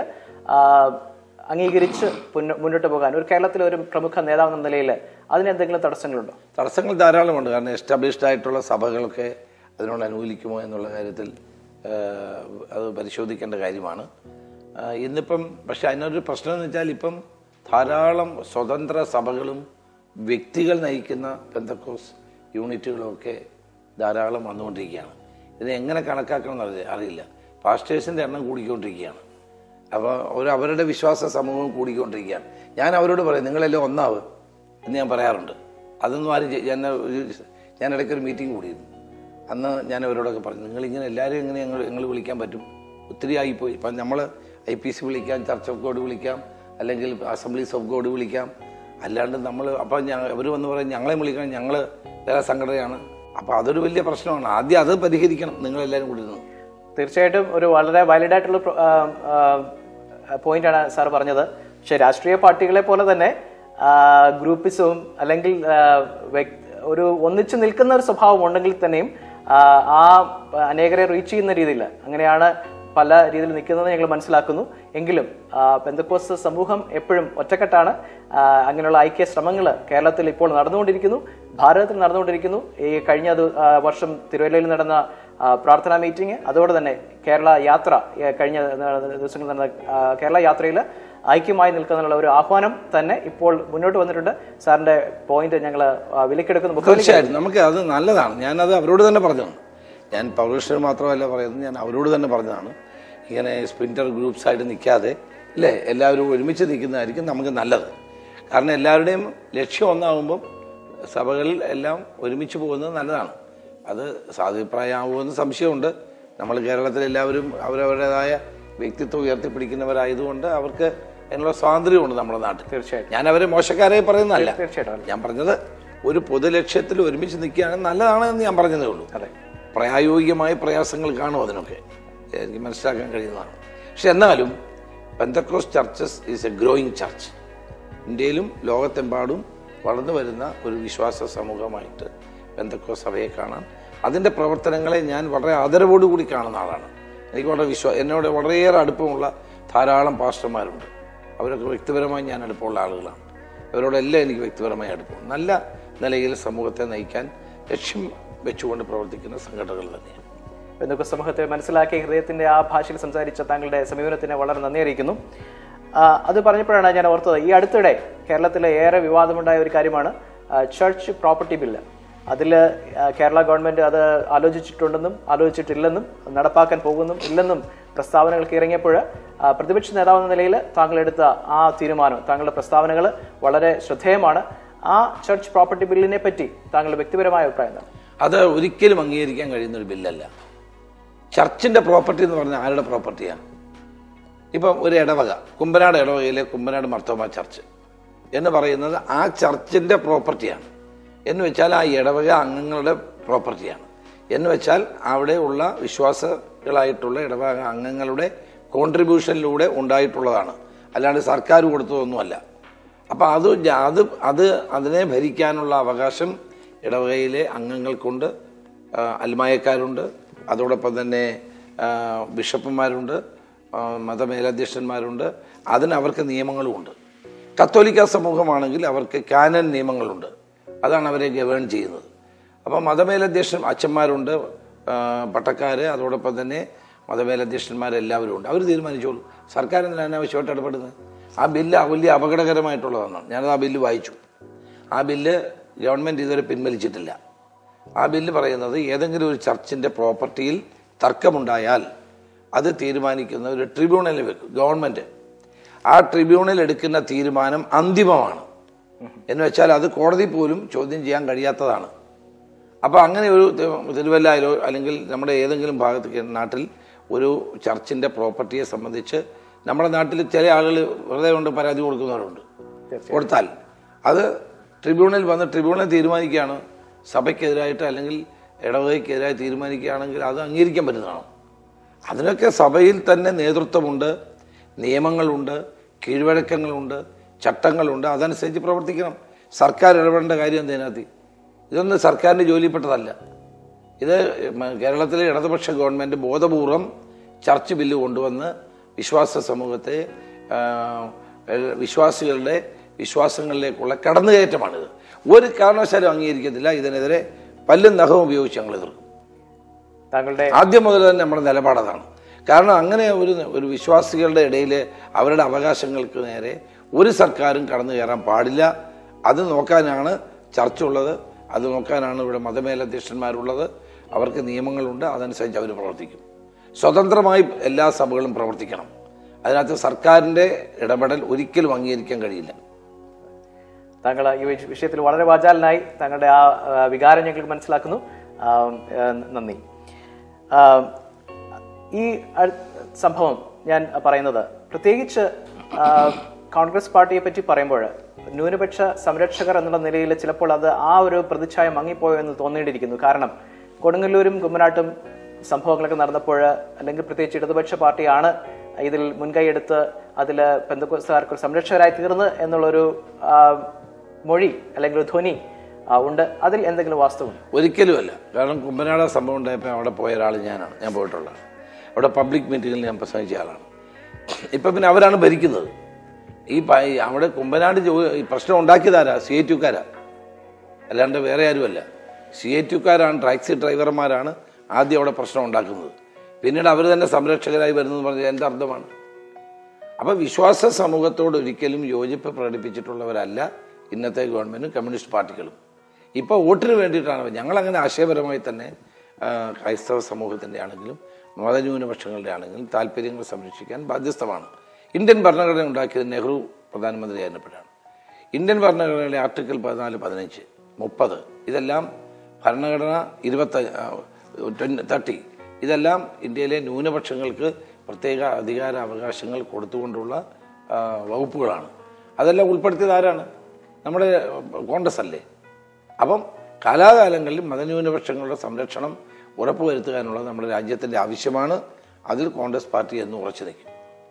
അംഗീകരിച്ച് മുന്നോട്ട് പോകാൻ ഒരു കേരളത്തിലെ ഒരു പ്രമുഖ നേതാവ് എന്ന നിലയിൽ അതിനെന്തെങ്കിലും തടസ്സങ്ങളുണ്ടോ? തടസ്സങ്ങൾ ധാരാളമുണ്ട്. കാരണം എസ്റ്റാബ്ലിഷ്ഡ് ആയിട്ടുള്ള സഭകളൊക്കെ അതിനോട് അനുകൂലിക്കുമോ എന്നുള്ള കാര്യത്തിൽ അത് പരിശോധിക്കേണ്ട കാര്യമാണ് ഇന്നിപ്പം. പക്ഷെ അതിനൊരു പ്രശ്നം എന്ന് വെച്ചാൽ ഇപ്പം ധാരാളം സ്വതന്ത്ര സഭകളും വ്യക്തികൾ നയിക്കുന്ന പെന്തക്കോസ് യൂണിറ്റുകളൊക്കെ ധാരാളം വന്നുകൊണ്ടിരിക്കുകയാണ്. ഇതിനെ എങ്ങനെ കണക്കാക്കണമെന്ന് അറിയില്ല. പാസ്റ്റേഴ്സിൻ്റെ എണ്ണം കൂടിക്കൊണ്ടിരിക്കുകയാണ്. അപ്പോൾ ഒരു അവരുടെ വിശ്വാസ സമൂഹം കൂടിക്കൊണ്ടിരിക്കുകയാണ്. ഞാൻ അവരോട് പറയും, നിങ്ങളെല്ലാം ഒന്നാവ് എന്ന് ഞാൻ പറയാറുണ്ട്. അതൊന്നും ആരും ഞാൻ ഞാൻ ഇടയ്ക്കൊരു മീറ്റിംഗ് കൂടിയിരുന്നു. അന്ന് ഞാൻ അവരോടൊക്കെ പറഞ്ഞു, നിങ്ങളിങ്ങനെ എല്ലാവരും എങ്ങനെ ഞങ്ങൾ ഞങ്ങൾ വിളിക്കാൻ പറ്റും? ഒത്തിരി ആയിപ്പോയി. ഇപ്പം നമ്മൾ ഐ പി സി വിളിക്കാം, ചർച്ച് ഓഫ് ഗോഡ് വിളിക്കാം, അല്ലെങ്കിൽ അസംബ്ലീസ് ഓഫ് ഗോഡ് വിളിക്കാം. അല്ലാണ്ട് നമ്മൾ അപ്പം ഞങ്ങൾ അവർ വന്ന് പറയും ഞങ്ങളെ വിളിക്കണം, ഞങ്ങൾ വേറെ സംഘടനയാണ്. അപ്പോൾ അതൊരു വലിയ പ്രശ്നമാണ്. ആദ്യം അത് പരിഹരിക്കണം നിങ്ങളെല്ലാവരും കൂടി നിന്ന്. തീർച്ചയായിട്ടും ഒരു വളരെ വാലിഡ് ആയിട്ടുള്ള പോയിന്റാണ് സാർ പറഞ്ഞത്. പക്ഷേ രാഷ്ട്രീയ പാർട്ടികളെ പോലെ തന്നെ ഗ്രൂപ്പിസവും അല്ലെങ്കിൽ ഒരു ഒന്നിച്ചു നിൽക്കുന്ന ഒരു സ്വഭാവം ഉണ്ടെങ്കിൽ തന്നെയും ആ അനേകരെ റീച്ച് ചെയ്യുന്ന രീതിയിൽ അങ്ങനെയാണ് പല രീതിയിൽ നിൽക്കുന്നത് ഞങ്ങൾ മനസ്സിലാക്കുന്നു. എങ്കിലും പെന്തക്കോസ്ത് സമൂഹം എപ്പോഴും ഒറ്റക്കെട്ടാണ്. അങ്ങനെയുള്ള ഐക്യ ശ്രമങ്ങൾ കേരളത്തിൽ ഇപ്പോൾ നടന്നുകൊണ്ടിരിക്കുന്നു, ഭാരതത്തിൽ നടന്നുകൊണ്ടിരിക്കുന്നു. ഈ കഴിഞ്ഞ വർഷം തിരുവല്ലയിൽ നടന്ന പ്രാർത്ഥനാ മീറ്റിംഗ്, അതോടെ തന്നെ കേരള യാത്ര, കഴിഞ്ഞ ദിവസങ്ങളിൽ നടന്ന കേരള യാത്രയിൽ ഐക്യമായി നിൽക്കാനുള്ള ഒരു ആഹ്വാനം തന്നെ ഇപ്പോൾ മുന്നോട്ട് വന്നിട്ടുണ്ട്. സാറിന്റെ പോയിന്റ് ഞങ്ങൾ വിലക്കെടുക്കുന്നു. തീർച്ചയായിട്ടും നമുക്ക് അത് നല്ലതാണ്. ഞാനത് അവരോട് തന്നെ പറഞ്ഞതാണ്. ഞാൻ പൗരേഷർ മാത്രമല്ല പറയുന്നത്, ഞാൻ അവരോട് തന്നെ പറഞ്ഞതാണ്. ഇങ്ങനെ സ്പ്ലിൻറ്റർ ഗ്രൂപ്പ്സ് ആയിട്ട് നിൽക്കാതെ അല്ലേ എല്ലാവരും ഒരുമിച്ച് നിൽക്കുന്നതായിരിക്കും നമുക്ക് നല്ലത്. കാരണം എല്ലാവരുടെയും ലക്ഷ്യം ഒന്നാകുമ്പം സഭകളിൽ എല്ലാം ഒരുമിച്ച് പോകുന്നത് നല്ലതാണ്. അത് സാധിപ്രായമാകുമെന്ന് സംശയമുണ്ട്. നമ്മൾ കേരളത്തിൽ എല്ലാവരും അവരവരുടേതായ വ്യക്തിത്വം ഉയർത്തിപ്പിടിക്കുന്നവരായതുകൊണ്ട് അവർക്ക് അതിനുള്ള സ്വാതന്ത്ര്യമുണ്ട് നമ്മുടെ നാട്ടിൽ. തീർച്ചയായിട്ടും ഞാൻ അവരെ മോശക്കാരെ പറയുന്നതല്ല. തീർച്ചയായിട്ടും ഞാൻ പറഞ്ഞത് ഒരു പൊതുലക്ഷ്യത്തിൽ ഒരുമിച്ച് നിൽക്കുകയാണെങ്കിൽ നല്ലതാണ് എന്ന് ഞാൻ പറഞ്ഞതേ ഉള്ളൂ. അതെ, പ്രായോഗികമായ പ്രയാസങ്ങൾ കാണും, അതിനൊക്കെ എനിക്ക് മനസ്സിലാക്കാൻ കഴിയുന്നതാണ്. പക്ഷെ എന്നാലും Pentecost churches is a growing church. ഇന്ത്യയിലും ലോകത്തെമ്പാടും വളർന്നു വരുന്ന ഒരു വിശ്വാസ സമൂഹമായിട്ട് പെന്തക്കോസ്റ്റ് സഭയെ കാണാൻ, അതിൻ്റെ പ്രവർത്തനങ്ങളെ ഞാൻ വളരെ ആദരവോടുകൂടി കാണുന്ന ആളാണ്. എനിക്ക് വളരെ വിശ്വാസം, എന്നോട് വളരെയേറെ അടുപ്പമുള്ള ധാരാളം പാസ്റ്റർമാരുണ്ട്. അവരൊക്കെ വ്യക്തിപരമായി ഞാൻ അടുപ്പമുള്ള ആളുകളാണ്. അവരോടെല്ലാം എനിക്ക് വ്യക്തിപരമായി അടുപ്പം. നല്ല നിലയിൽ സമൂഹത്തെ നയിക്കാൻ ലക്ഷ്യം വെച്ചുകൊണ്ട് പ്രവർത്തിക്കുന്ന സംഘടനകൾ തന്നെയാണ്. പെന്തക്കോസ്ത് സമൂഹത്തെ മനസ്സിലാക്കി ഹൃദയത്തിന്റെ ആ ഭാഷയിൽ സംസാരിച്ച താങ്കളുടെ സമീപനത്തിന് വളരെ നന്ദി അറിയിക്കുന്നു. അത് പറഞ്ഞപ്പോഴാണ് ഞാൻ ഓർത്തത്, ഈ അടുത്തിടെ കേരളത്തിലെ ഏറെ വിവാദമുണ്ടായ ഒരു കാര്യമാണ് ചർച്ച് പ്രോപ്പർട്ടി ബില്ല്. അതിൽ കേരള ഗവൺമെന്റ് അത് ആലോചിച്ചിട്ടുണ്ടെന്നും ആലോചിച്ചിട്ടില്ലെന്നും നടപ്പാക്കാൻ പോകുന്നും ഇല്ലെന്നും പ്രസ്താവനകൾക്ക് ഇറങ്ങിയപ്പോൾ പ്രതിപക്ഷ നേതാവെന്ന നിലയിൽ താങ്കൾ എടുത്ത ആ തീരുമാനം, താങ്കളുടെ പ്രസ്താവനകൾ വളരെ ശ്രദ്ധേയമാണ്. ആ ചർച്ച് പ്രോപ്പർട്ടി ബില്ലിനെ പറ്റി താങ്കളുടെ വ്യക്തിപരമായ അഭിപ്രായം എന്താണ്? അത് ഒരിക്കലും അംഗീകരിക്കാൻ കഴിയുന്ന ഒരു ബില്ലല്ല. ചർച്ചിൻ്റെ പ്രോപ്പർട്ടി എന്ന് പറഞ്ഞാൽ ആരുടെ പ്രോപ്പർട്ടിയാണ്? ഇപ്പം ഒരു ഇടവക, കുമ്പനാട് ഇടവകയിലെ കുമ്പനാട് മർത്തോമ ചർച്ച് എന്ന് പറയുന്നത് ആ ചർച്ചിൻ്റെ പ്രോപ്പർട്ടിയാണ്. എന്ന് വെച്ചാൽ ആ ഇടവക അംഗങ്ങളുടെ പ്രോപ്പർട്ടിയാണ്. എന്ന് വെച്ചാൽ അവിടെ ഉള്ള വിശ്വാസികളായിട്ടുള്ള ഇടവക അംഗങ്ങളുടെ കോൺട്രിബ്യൂഷനിലൂടെ ഉണ്ടായിട്ടുള്ളതാണ്, അല്ലാണ്ട് സർക്കാർ കൊടുത്തതൊന്നുമല്ല. അപ്പം അത് അത് അത് അതിനെ ഭരിക്കാനുള്ള അവകാശം ഇടവകയിലെ അംഗങ്ങൾക്കുണ്ട്. അൽമായക്കാരുണ്ട്, അതോടൊപ്പം തന്നെ ബിഷപ്പുമാരുണ്ട്, മതമേലധ്യക്ഷന്മാരുണ്ട്. അതിന് അവർക്ക് നിയമങ്ങളുമുണ്ട്. കത്തോലിക്ക സമൂഹമാണെങ്കിൽ അവർക്ക് കാനൻ നിയമങ്ങളുണ്ട്. അതാണ് അവരെ ഗവേൺ ചെയ്യുന്നത്. അപ്പം മതമേലധ്യക്ഷൻ അച്ഛന്മാരുണ്ട്, പട്ടക്കാർ, അതോടൊപ്പം തന്നെ മതമേലധ്യക്ഷന്മാരെല്ലാവരും ഉണ്ട്. അവർ തീരുമാനിച്ചോളൂ. സർക്കാർ എന്തിനാണ് അനാവശ്യമായിട്ട് ഇടപെടുന്നത്? ആ ബില്ല് വലിയ അപകടകരമായിട്ടുള്ളതാണ്. ഞാനത് ആ ബില്ല് വായിച്ചു. ആ ബില്ല് ഗവൺമെൻറ് ഇതുവരെ പിൻവലിച്ചിട്ടില്ല. ആ ബില്ല് പറയുന്നത് ഏതെങ്കിലും ഒരു ചർച്ചിൻ്റെ പ്രോപ്പർട്ടിയിൽ തർക്കമുണ്ടായാൽ അത് തീരുമാനിക്കുന്ന ഒരു ട്രിബ്യൂണലിൽ വെക്കും ഗവൺമെൻറ്. ആ ട്രിബ്യൂണൽ എടുക്കുന്ന തീരുമാനം അന്തിമമാണ് എന്ന് വെച്ചാൽ അത് കോടതി പോലും ചോദ്യം ചെയ്യാൻ കഴിയാത്തതാണ്. അപ്പോൾ അങ്ങനെ ഒരു തിരുവല്ലയിലോ അല്ലെങ്കിൽ നമ്മുടെ ഏതെങ്കിലും ഭാഗത്ത് നാട്ടിൽ ഒരു ചർച്ചിൻ്റെ പ്രോപ്പർട്ടിയെ സംബന്ധിച്ച് നമ്മുടെ നാട്ടിൽ ചില ആളുകൾ വെറുതെ കൊണ്ട് പരാതി കൊടുക്കുന്നവരുണ്ട്. കൊടുത്താൽ അത് ട്രിബ്യൂണൽ വന്ന് ട്രിബ്യൂണൽ തീരുമാനിക്കുകയാണ് സഭയ്ക്കെതിരായിട്ട് അല്ലെങ്കിൽ ഇടവകയ്ക്കെതിരായി തീരുമാനിക്കുകയാണെങ്കിൽ അത് അംഗീകരിക്കാൻ പറ്റുന്നതാണ്. അതിനൊക്കെ സഭയിൽ തന്നെ നേതൃത്വമുണ്ട്, നിയമങ്ങളുണ്ട്, കീഴ്വഴക്കങ്ങളുണ്ട്, ചട്ടങ്ങളുണ്ട്. അതനുസരിച്ച് പ്രവർത്തിക്കണം. സർക്കാർ ഇടപെടേണ്ട കാര്യം എന്തിനകത്ത്? ഇതൊന്നും സർക്കാരിൻ്റെ ജോലിപ്പെട്ടതല്ല. ഇത് കേരളത്തിലെ ഇടതുപക്ഷ ഗവൺമെൻറ് ബോധപൂർവം ചർച്ച് ബില്ല് കൊണ്ടുവന്ന് വിശ്വാസ സമൂഹത്തെ വിശ്വാസികളുടെ വിശ്വാസങ്ങളിലേക്കുള്ള കടന്നുകയറ്റമാണിത്. ഒരു കാരണവശാലും അംഗീകരിക്കത്തില്ല. ഇതിനെതിരെ പല്ലും നഖവും ഉപയോഗിച്ച് ഞങ്ങൾ എതിർക്കും. താങ്കളുടെ ആദ്യം മുതൽ തന്നെ നമ്മുടെ നിലപാടതാണ്. കാരണം അങ്ങനെ ഒരു ഒരു വിശ്വാസികളുടെ ഇടയിൽ അവരുടെ അവകാശങ്ങൾക്ക് നേരെ ഒരു സർക്കാരും കടന്നു കയറാൻ പാടില്ല. അത് നോക്കാനാണ് ചർച്ച ഉള്ളത്, അത് നോക്കാനാണ് ഇവിടെ മതമേലധ്യക്ഷന്മാരുള്ളത്. അവർക്ക് നിയമങ്ങളുണ്ട്, അതനുസരിച്ച് അവർ പ്രവർത്തിക്കും. സ്വതന്ത്രമായി എല്ലാ സഭകളും പ്രവർത്തിക്കണം. അതിനകത്ത് സർക്കാരിൻ്റെ ഇടപെടൽ ഒരിക്കലും അംഗീകരിക്കാൻ കഴിയില്ല. താങ്കൾ ഈ വിഷയത്തിൽ വളരെ വാചാലനായി താങ്കളുടെ ആ വികാരം ഞങ്ങൾക്ക് മനസ്സിലാക്കുന്നു. നന്ദി. ഈ സംഭവം ഞാൻ പറയുന്നത് പ്രത്യേകിച്ച് കോൺഗ്രസ് പാർട്ടിയെ പറ്റി പറയുമ്പോൾ ന്യൂനപക്ഷ സംരക്ഷകർ എന്നുള്ള നിലയിൽ ചിലപ്പോൾ അത് ആ ഒരു പ്രതിച്ഛായ മങ്ങിപ്പോയോ എന്ന് തോന്നേണ്ടിയിരിക്കുന്നു. കാരണം കൊടുങ്ങല്ലൂരും കുമ്മനാട്ടും സംഭവങ്ങളൊക്കെ നടന്നപ്പോൾ അല്ലെങ്കിൽ പ്രത്യേകിച്ച് ഇടതുപക്ഷ പാർട്ടിയാണ് ഇതിൽ മുൻകൈയെടുത്ത് അതിൽ പെന്തക്കോസ്തുകാർക്ക് സംരക്ഷകരായി തീർന്ന് എന്നുള്ളൊരു മൊഴി അല്ലെങ്കിൽ ഒരു ധ്വനി ഉണ്ട്. അതിൽ എന്തെങ്കിലും വാസ്തവം? ഒരിക്കലുമല്ല. കാരണം കുമ്പനാട് സംഭവം ഉണ്ടായപ്പോൾ അവിടെ പോയ ഒരാൾ ഞാനാണ്. ഞാൻ പോയിട്ടുള്ളത് അവിടെ പബ്ലിക് മീറ്റിങ്ങിൽ ഞാൻ പ്രസംഗിച്ച ആളാണ്. ഇപ്പം പിന്നെ അവരാണ് ഭരിക്കുന്നത്. ഈ അവിടെ കുമ്പനാട് ഈ പ്രശ്നം ഉണ്ടാക്കിയതാരാ? സി ഐ ടിക്കാരാ, അല്ലാണ്ട് വേറെ ആരുമല്ല. സി ഐ ടിക്കാരാണ്, ടാക്സി ഡ്രൈവർമാരാണ് ആദ്യം അവിടെ പ്രശ്നം ഉണ്ടാക്കുന്നത്. പിന്നീട് അവർ തന്നെ സംരക്ഷകരായി വരുന്നതെന്ന് പറഞ്ഞാൽ എൻ്റെ അർത്ഥമാണ്. അപ്പം വിശ്വാസ സമൂഹത്തോട് ഒരിക്കലും യോജിപ്പ് പ്രകടിപ്പിച്ചിട്ടുള്ളവരല്ല ഇന്നത്തെ ഗവൺമെൻറ്റും കമ്മ്യൂണിസ്റ്റ് പാർട്ടികളും. ഇപ്പോൾ വോട്ടിന് വേണ്ടിയിട്ടാണ്. ഞങ്ങളങ്ങനെ ആശയപരമായി തന്നെ ക്രൈസ്തവ സമൂഹത്തിൻ്റെ ആണെങ്കിലും മതന്യൂനപക്ഷങ്ങളുടെ ആണെങ്കിലും താല്പര്യങ്ങൾ സംരക്ഷിക്കാൻ ബാധ്യസ്ഥമാണ്. ഇന്ത്യൻ ഭരണഘടന ഉണ്ടാക്കിയത് നെഹ്റു പ്രധാനമന്ത്രിയായിരുന്നപ്പോഴാണ്. ഇന്ത്യൻ ഭരണഘടനയിലെ ആർട്ടിക്കിൾ പതിനാല്, പതിനഞ്ച്, മുപ്പത് ഇതെല്ലാം ഭരണഘടന ഇരുപത്തി തേർട്ടി ഇതെല്ലാം ഇന്ത്യയിലെ ന്യൂനപക്ഷങ്ങൾക്ക് പ്രത്യേക അധികാര അവകാശങ്ങൾ കൊടുത്തുകൊണ്ടുള്ള വകുപ്പുകളാണ്. അതെല്ലാം ഉൾപ്പെടുത്തിയത് ആരാണ്? നമ്മുടെ കോൺഗ്രസ് അല്ലേ? അപ്പം കാലാകാലങ്ങളിൽ മതന്യൂനപക്ഷങ്ങളുടെ സംരക്ഷണം ഉറപ്പുവരുത്തുക എന്നുള്ളത് നമ്മുടെ രാജ്യത്തിൻ്റെ ആവശ്യമാണ്. അതിൽ കോൺഗ്രസ് പാർട്ടി എന്ന് ഉറച്ചു നിൽക്കും.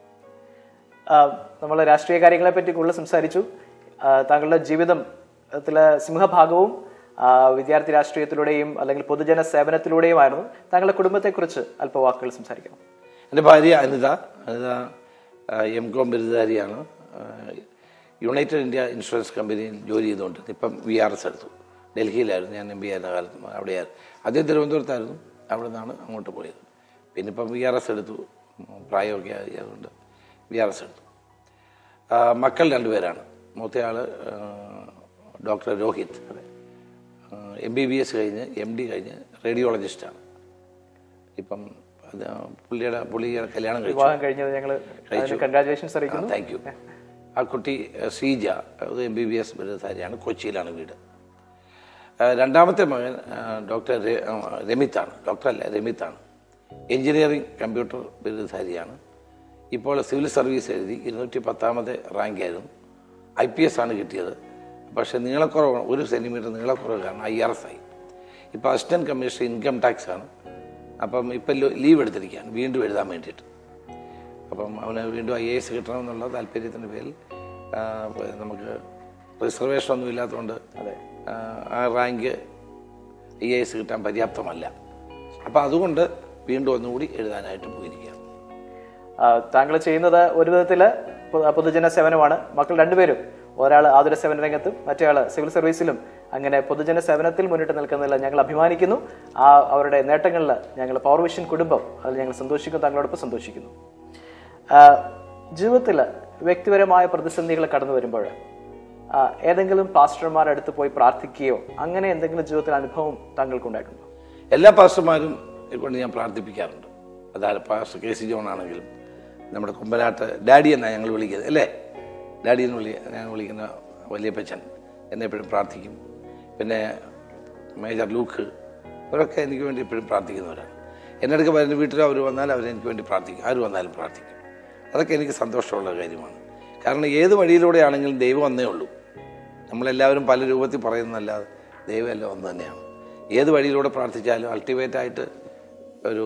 നമ്മൾ രാഷ്ട്രീയ കാര്യങ്ങളെ പറ്റി കൂടുതൽ സംസാരിച്ചു. താങ്കളുടെ ജീവിതത്തിലെ സിംഹഭാഗവും വിദ്യാർത്ഥി രാഷ്ട്രീയത്തിലൂടെയും അല്ലെങ്കിൽ പൊതുജന സേവനത്തിലൂടെയുമായിരുന്നു. താങ്കളുടെ കുടുംബത്തെക്കുറിച്ച് അല്പ വാക്കുകൾ സംസാരിക്കണം. എൻ്റെ ഭാര്യ അനിത. അനിത എം കോം ബിരുദധാരിയാണ്. യുണൈറ്റഡ് ഇന്ത്യ ഇൻഷുറൻസ് കമ്പനിയിൽ ജോലി ചെയ്തുകൊണ്ട് ഇപ്പം വി ആർ എസ് എടുത്തു. ഡൽഹിയിലായിരുന്നു ഞാൻ എം ബി ആയിരുന്ന കാലത്ത്, അവിടെയായിരുന്നു. ആദ്യം തിരുവനന്തപുരത്തായിരുന്നു, അവിടെ നിന്നാണ് അങ്ങോട്ട് പോയത്. പിന്നെ ഇപ്പം വി ആർ എസ് എടുത്തു, പ്രായമൊക്കെ ആയതുകൊണ്ട് വി ആർ എസ് എടുത്തു. മക്കൾ രണ്ടുപേരാണ്. മൂത്തയാൾ doctor Rohit, M B B S കഴിഞ്ഞ് എം ഡി കഴിഞ്ഞ് റേഡിയോളജിസ്റ്റാണ്. ഇപ്പം പുള്ളിയുടെ പുള്ളിയുടെ കല്യാണം കഴിച്ചു. കൺഗ്രാജുലേഷൻസ് അറിയിക്കുന്നു. Thank you. ആ കുട്ടി ശ്രീജ, അത് എം ബി ബി എസ് ബിരുദധാരിയാണ്, കൊച്ചിയിലാണ് വീട്. രണ്ടാമത്തെ മകൻ ഡോക്ടർ രമിത്താണ്. ഡോക്ടറല്ല, രമിത്താണ്. എഞ്ചിനീയറിംഗ് കമ്പ്യൂട്ടർ ബിരുദധാരിയാണ്. ഇപ്പോൾ സിവിൽ സർവീസ് എഴുതി ഇരുന്നൂറ്റി പത്താമത്തെ റാങ്കായിരുന്നു. ഐ പി എസ് ആണ് കിട്ടിയത്. പക്ഷേ നീളക്കുറവ്, ഒരു സെൻറ്റിമീറ്റർ നീളക്കുറവ് കാരണം ഐ ആർ എസ് ആയി. ഇപ്പോൾ അസിസ്റ്റൻറ്റ് കമ്മീഷണർ ഇൻകം ടാക്സ് ആണ്. അപ്പം ഇപ്പം ലീവ് എടുത്തിരിക്കുകയാണ് വീണ്ടും എഴുതാൻ വേണ്ടിയിട്ട്. അപ്പം അവന് വീണ്ടും ഐ എ എസ് കിട്ടണമെന്നുള്ള താല്പര്യത്തിൻ്റെ പേരിൽ നമുക്ക് റിസർവേഷൻ ഒന്നും ഇല്ലാത്തതുകൊണ്ട് അതെ ആ റാങ്ക് ഐ എ എസ് കിട്ടാൻ പര്യാപ്തമല്ല. അപ്പം അതുകൊണ്ട് വീണ്ടും ഒന്നുകൂടി എഴുതാനായിട്ട് പോയിരിക്കുകയാണ്. താങ്കൾ ചെയ്യുന്നത് ഒരു വിധത്തിൽ പൊതുജന സേവനമാണ്. മക്കൾ രണ്ടുപേരും ഒരാൾ ആതുര സേവന രംഗത്തും മറ്റേ ആൾ സിവിൽ സർവീസിലും അങ്ങനെ പൊതുജന സേവനത്തിൽ മുന്നിട്ട് നിൽക്കുന്നതിൽ ഞങ്ങൾ അഭിമാനിക്കുന്നു. ആ അവരുടെ നേട്ടങ്ങളിൽ ഞങ്ങൾ പവർ വിഷൻ കുടുംബം അതിൽ ഞങ്ങൾ സന്തോഷിക്കുന്നു, താങ്കളോടൊപ്പം സന്തോഷിക്കുന്നു. ജീവിതത്തിൽ വ്യക്തിപരമായ പ്രതിസന്ധികൾ കടന്നു വരുമ്പോൾ ഏതെങ്കിലും പാസ്റ്റർമാരുടെ അടുത്ത് പോയി പ്രാർത്ഥിക്കുകയോ അങ്ങനെ എന്തെങ്കിലും ജീവിതത്തിൽ അനുഭവം താങ്കൾക്കുണ്ടായിട്ടുണ്ടോ? എല്ലാ പാസ്റ്റർമാരും കൊണ്ട് ഞാൻ പ്രാർത്ഥിപ്പിക്കാറുണ്ട്. അതായത് പാസ്റ്റർ കെ സി ജോൺ ആണെങ്കിലും നമ്മുടെ കുമ്പനാട്ട് ഡാഡി എന്നാണ് ഞങ്ങൾ വിളിക്കുന്നത്, അല്ലേ? ഡാഡി എന്ന് വിളി ഞാൻ വിളിക്കുന്ന വലിയപ്പച്ചൻ എന്നെ എപ്പോഴും പ്രാർത്ഥിക്കും. പിന്നെ മേജർ ലൂക്ക്, അവരൊക്കെ എനിക്ക് വേണ്ടി എപ്പോഴും പ്രാർത്ഥിക്കുന്നവരാണ്. എൻ്റെ അടുക്ക് വരുന്ന വീട്ടിൽ അവർ വന്നാൽ അവരെനിക്ക് വേണ്ടി പ്രാർത്ഥിക്കും, ആര് വന്നാലും പ്രാർത്ഥിക്കും. അതൊക്കെ എനിക്ക് സന്തോഷമുള്ള കാര്യമാണ്. കാരണം ഏത് വഴിയിലൂടെയാണെങ്കിലും ദൈവം ഒന്നേ ഉള്ളൂ. നമ്മളെല്ലാവരും പല രൂപത്തിൽ പറയുന്നതല്ലാതെ ദൈവം എല്ലാം ഒന്ന് തന്നെയാണ്. ഏത് വഴിയിലൂടെ പ്രാർത്ഥിച്ചാലും അൾട്ടിമേറ്റായിട്ട് ഒരു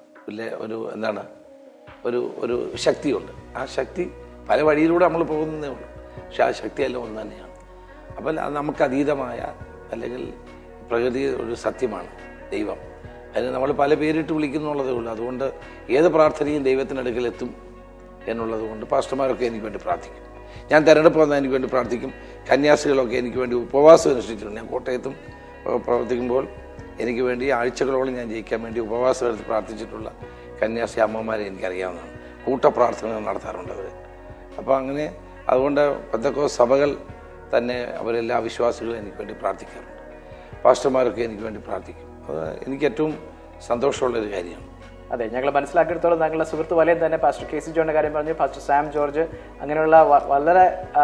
ഒരു എന്താണ് ഒരു ഒരു ശക്തിയുണ്ട്. ആ ശക്തി പല വഴിയിലൂടെ നമ്മൾ പോകുന്നതേ ഉള്ളൂ, പക്ഷെ ആ ശക്തിയെല്ലാം ഒന്ന് തന്നെയാണ്. അപ്പം നമുക്ക് അതീതമായ അല്ലെങ്കിൽ പ്രകൃതി ഒരു സത്യമാണ് ദൈവം. അതിന് നമ്മൾ പല പേരിട്ട് വിളിക്കുന്നുള്ളതേ ഉള്ളൂ. അതുകൊണ്ട് ഏത് പ്രാർത്ഥനയും ദൈവത്തിനടുക്കൽ എത്തും എന്നുള്ളത് കൊണ്ട് പാസ്റ്റർമാരൊക്കെ എനിക്ക് വേണ്ടി പ്രാർത്ഥിക്കും. ഞാൻ തിരഞ്ഞെടുപ്പ് വന്നാൽ എനിക്ക് വേണ്ടി പ്രാർത്ഥിക്കും. കന്യാസികളൊക്കെ എനിക്ക് വേണ്ടി ഉപവാസം അനുഷ്ഠിച്ചിട്ടുണ്ട്. ഞാൻ കോട്ടയത്തും പ്രവർത്തിക്കുമ്പോൾ എനിക്ക് വേണ്ടി ആഴ്ചകളോളം ഞാൻ ജയിക്കാൻ വേണ്ടി ഉപവാസം എടുത്ത് പ്രാർത്ഥിച്ചിട്ടുള്ള കന്യാസി അമ്മമാരെ എനിക്കറിയാവുന്നതാണ്. കൂട്ടപ്രാർത്ഥനകൾ നടത്താറുണ്ട് അവർ. അപ്പോൾ അങ്ങനെ അതുകൊണ്ട് പെന്തക്കോസ്ത് സഭകൾ തന്നെ അവരെല്ലാ വിശ്വാസികളും എനിക്ക് വേണ്ടി പ്രാർത്ഥിക്കാറുണ്ട്. പാസ്റ്റർമാരൊക്കെ എനിക്ക് വേണ്ടി പ്രാർത്ഥിക്കും. അത് എനിക്ക് ഏറ്റവും സന്തോഷമുള്ളൊരു കാര്യമാണ്. അതെ, ഞങ്ങൾ മനസ്സിലാക്കിയെടുത്തോളം താങ്കളുടെ സുഹൃത്ത് വലയം തന്നെ പാസ്റ്റർ കെ സി ജോണിന്റെ കാര്യം പറഞ്ഞു, പാസ്റ്റർ സാം ജോർജ്, അങ്ങനെയുള്ള വളരെ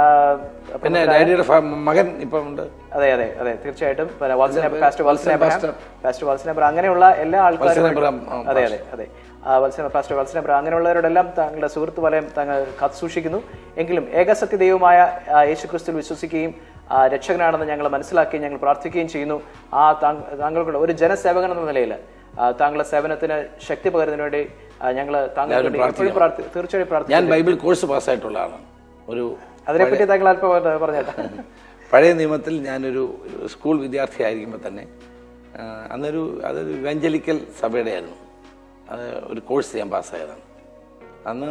പിന്നെ ഡാഡിയുടെ മകൻ ഇപ്പം ഉണ്ട്. അതെ അതെ അതെ തീർച്ചയായിട്ടും pastor Valsan Abraham, pastor Valsan Abraham, അങ്ങനെയുള്ള എല്ലാ ആൾക്കാരും. അതെ അതെ അതെ വത്സൻ പാസ്റ്റർ വത്സൻ എബ്രഹാം, അങ്ങനെയുള്ളവരോടെല്ലാം താങ്കളുടെ സുഹൃത്ത് വലയം താങ്കൾ കാത്തു സൂക്ഷിക്കുന്നു. എങ്കിലും ഏകസത്യ ദൈവമായ യേശു ക്രിസ്തുവിൽ വിശ്വസിക്കുകയും രക്ഷകനാണെന്ന് ഞങ്ങൾ മനസ്സിലാക്കുകയും ഞങ്ങൾ പ്രാർത്ഥിക്കുകയും ചെയ്യുന്നു. ആ താങ്കളുടെ ഒരു ജനസേവകൻ എന്ന നിലയിൽ താങ്കളുടെ സേവനത്തിന് ശക്തി പകരുന്നതിന് വേണ്ടി ഞങ്ങൾ താങ്കളുടെ തീർച്ചയായും പ്രാർത്ഥിക്കും. ഞാൻ ബൈബിൾ കോഴ്സ് പാസ്സായിട്ടുള്ള ആളാണ്. ഒരു അതിനെപ്പറ്റി താങ്കൾ അല്പം പറഞ്ഞേട്ടാ. പഴയ നിയമത്തിൽ ഞാനൊരു സ്കൂൾ വിദ്യാർത്ഥി ആയിരിക്കുമ്പോൾ തന്നെ അന്നൊരു അതൊരു ഇവാഞ്ചലിക്കൽ സഭയുടെ ആയിരുന്നു. അത് ഒരു കോഴ്സ് ഞാൻ പാസ്സായതാണ്. അന്ന്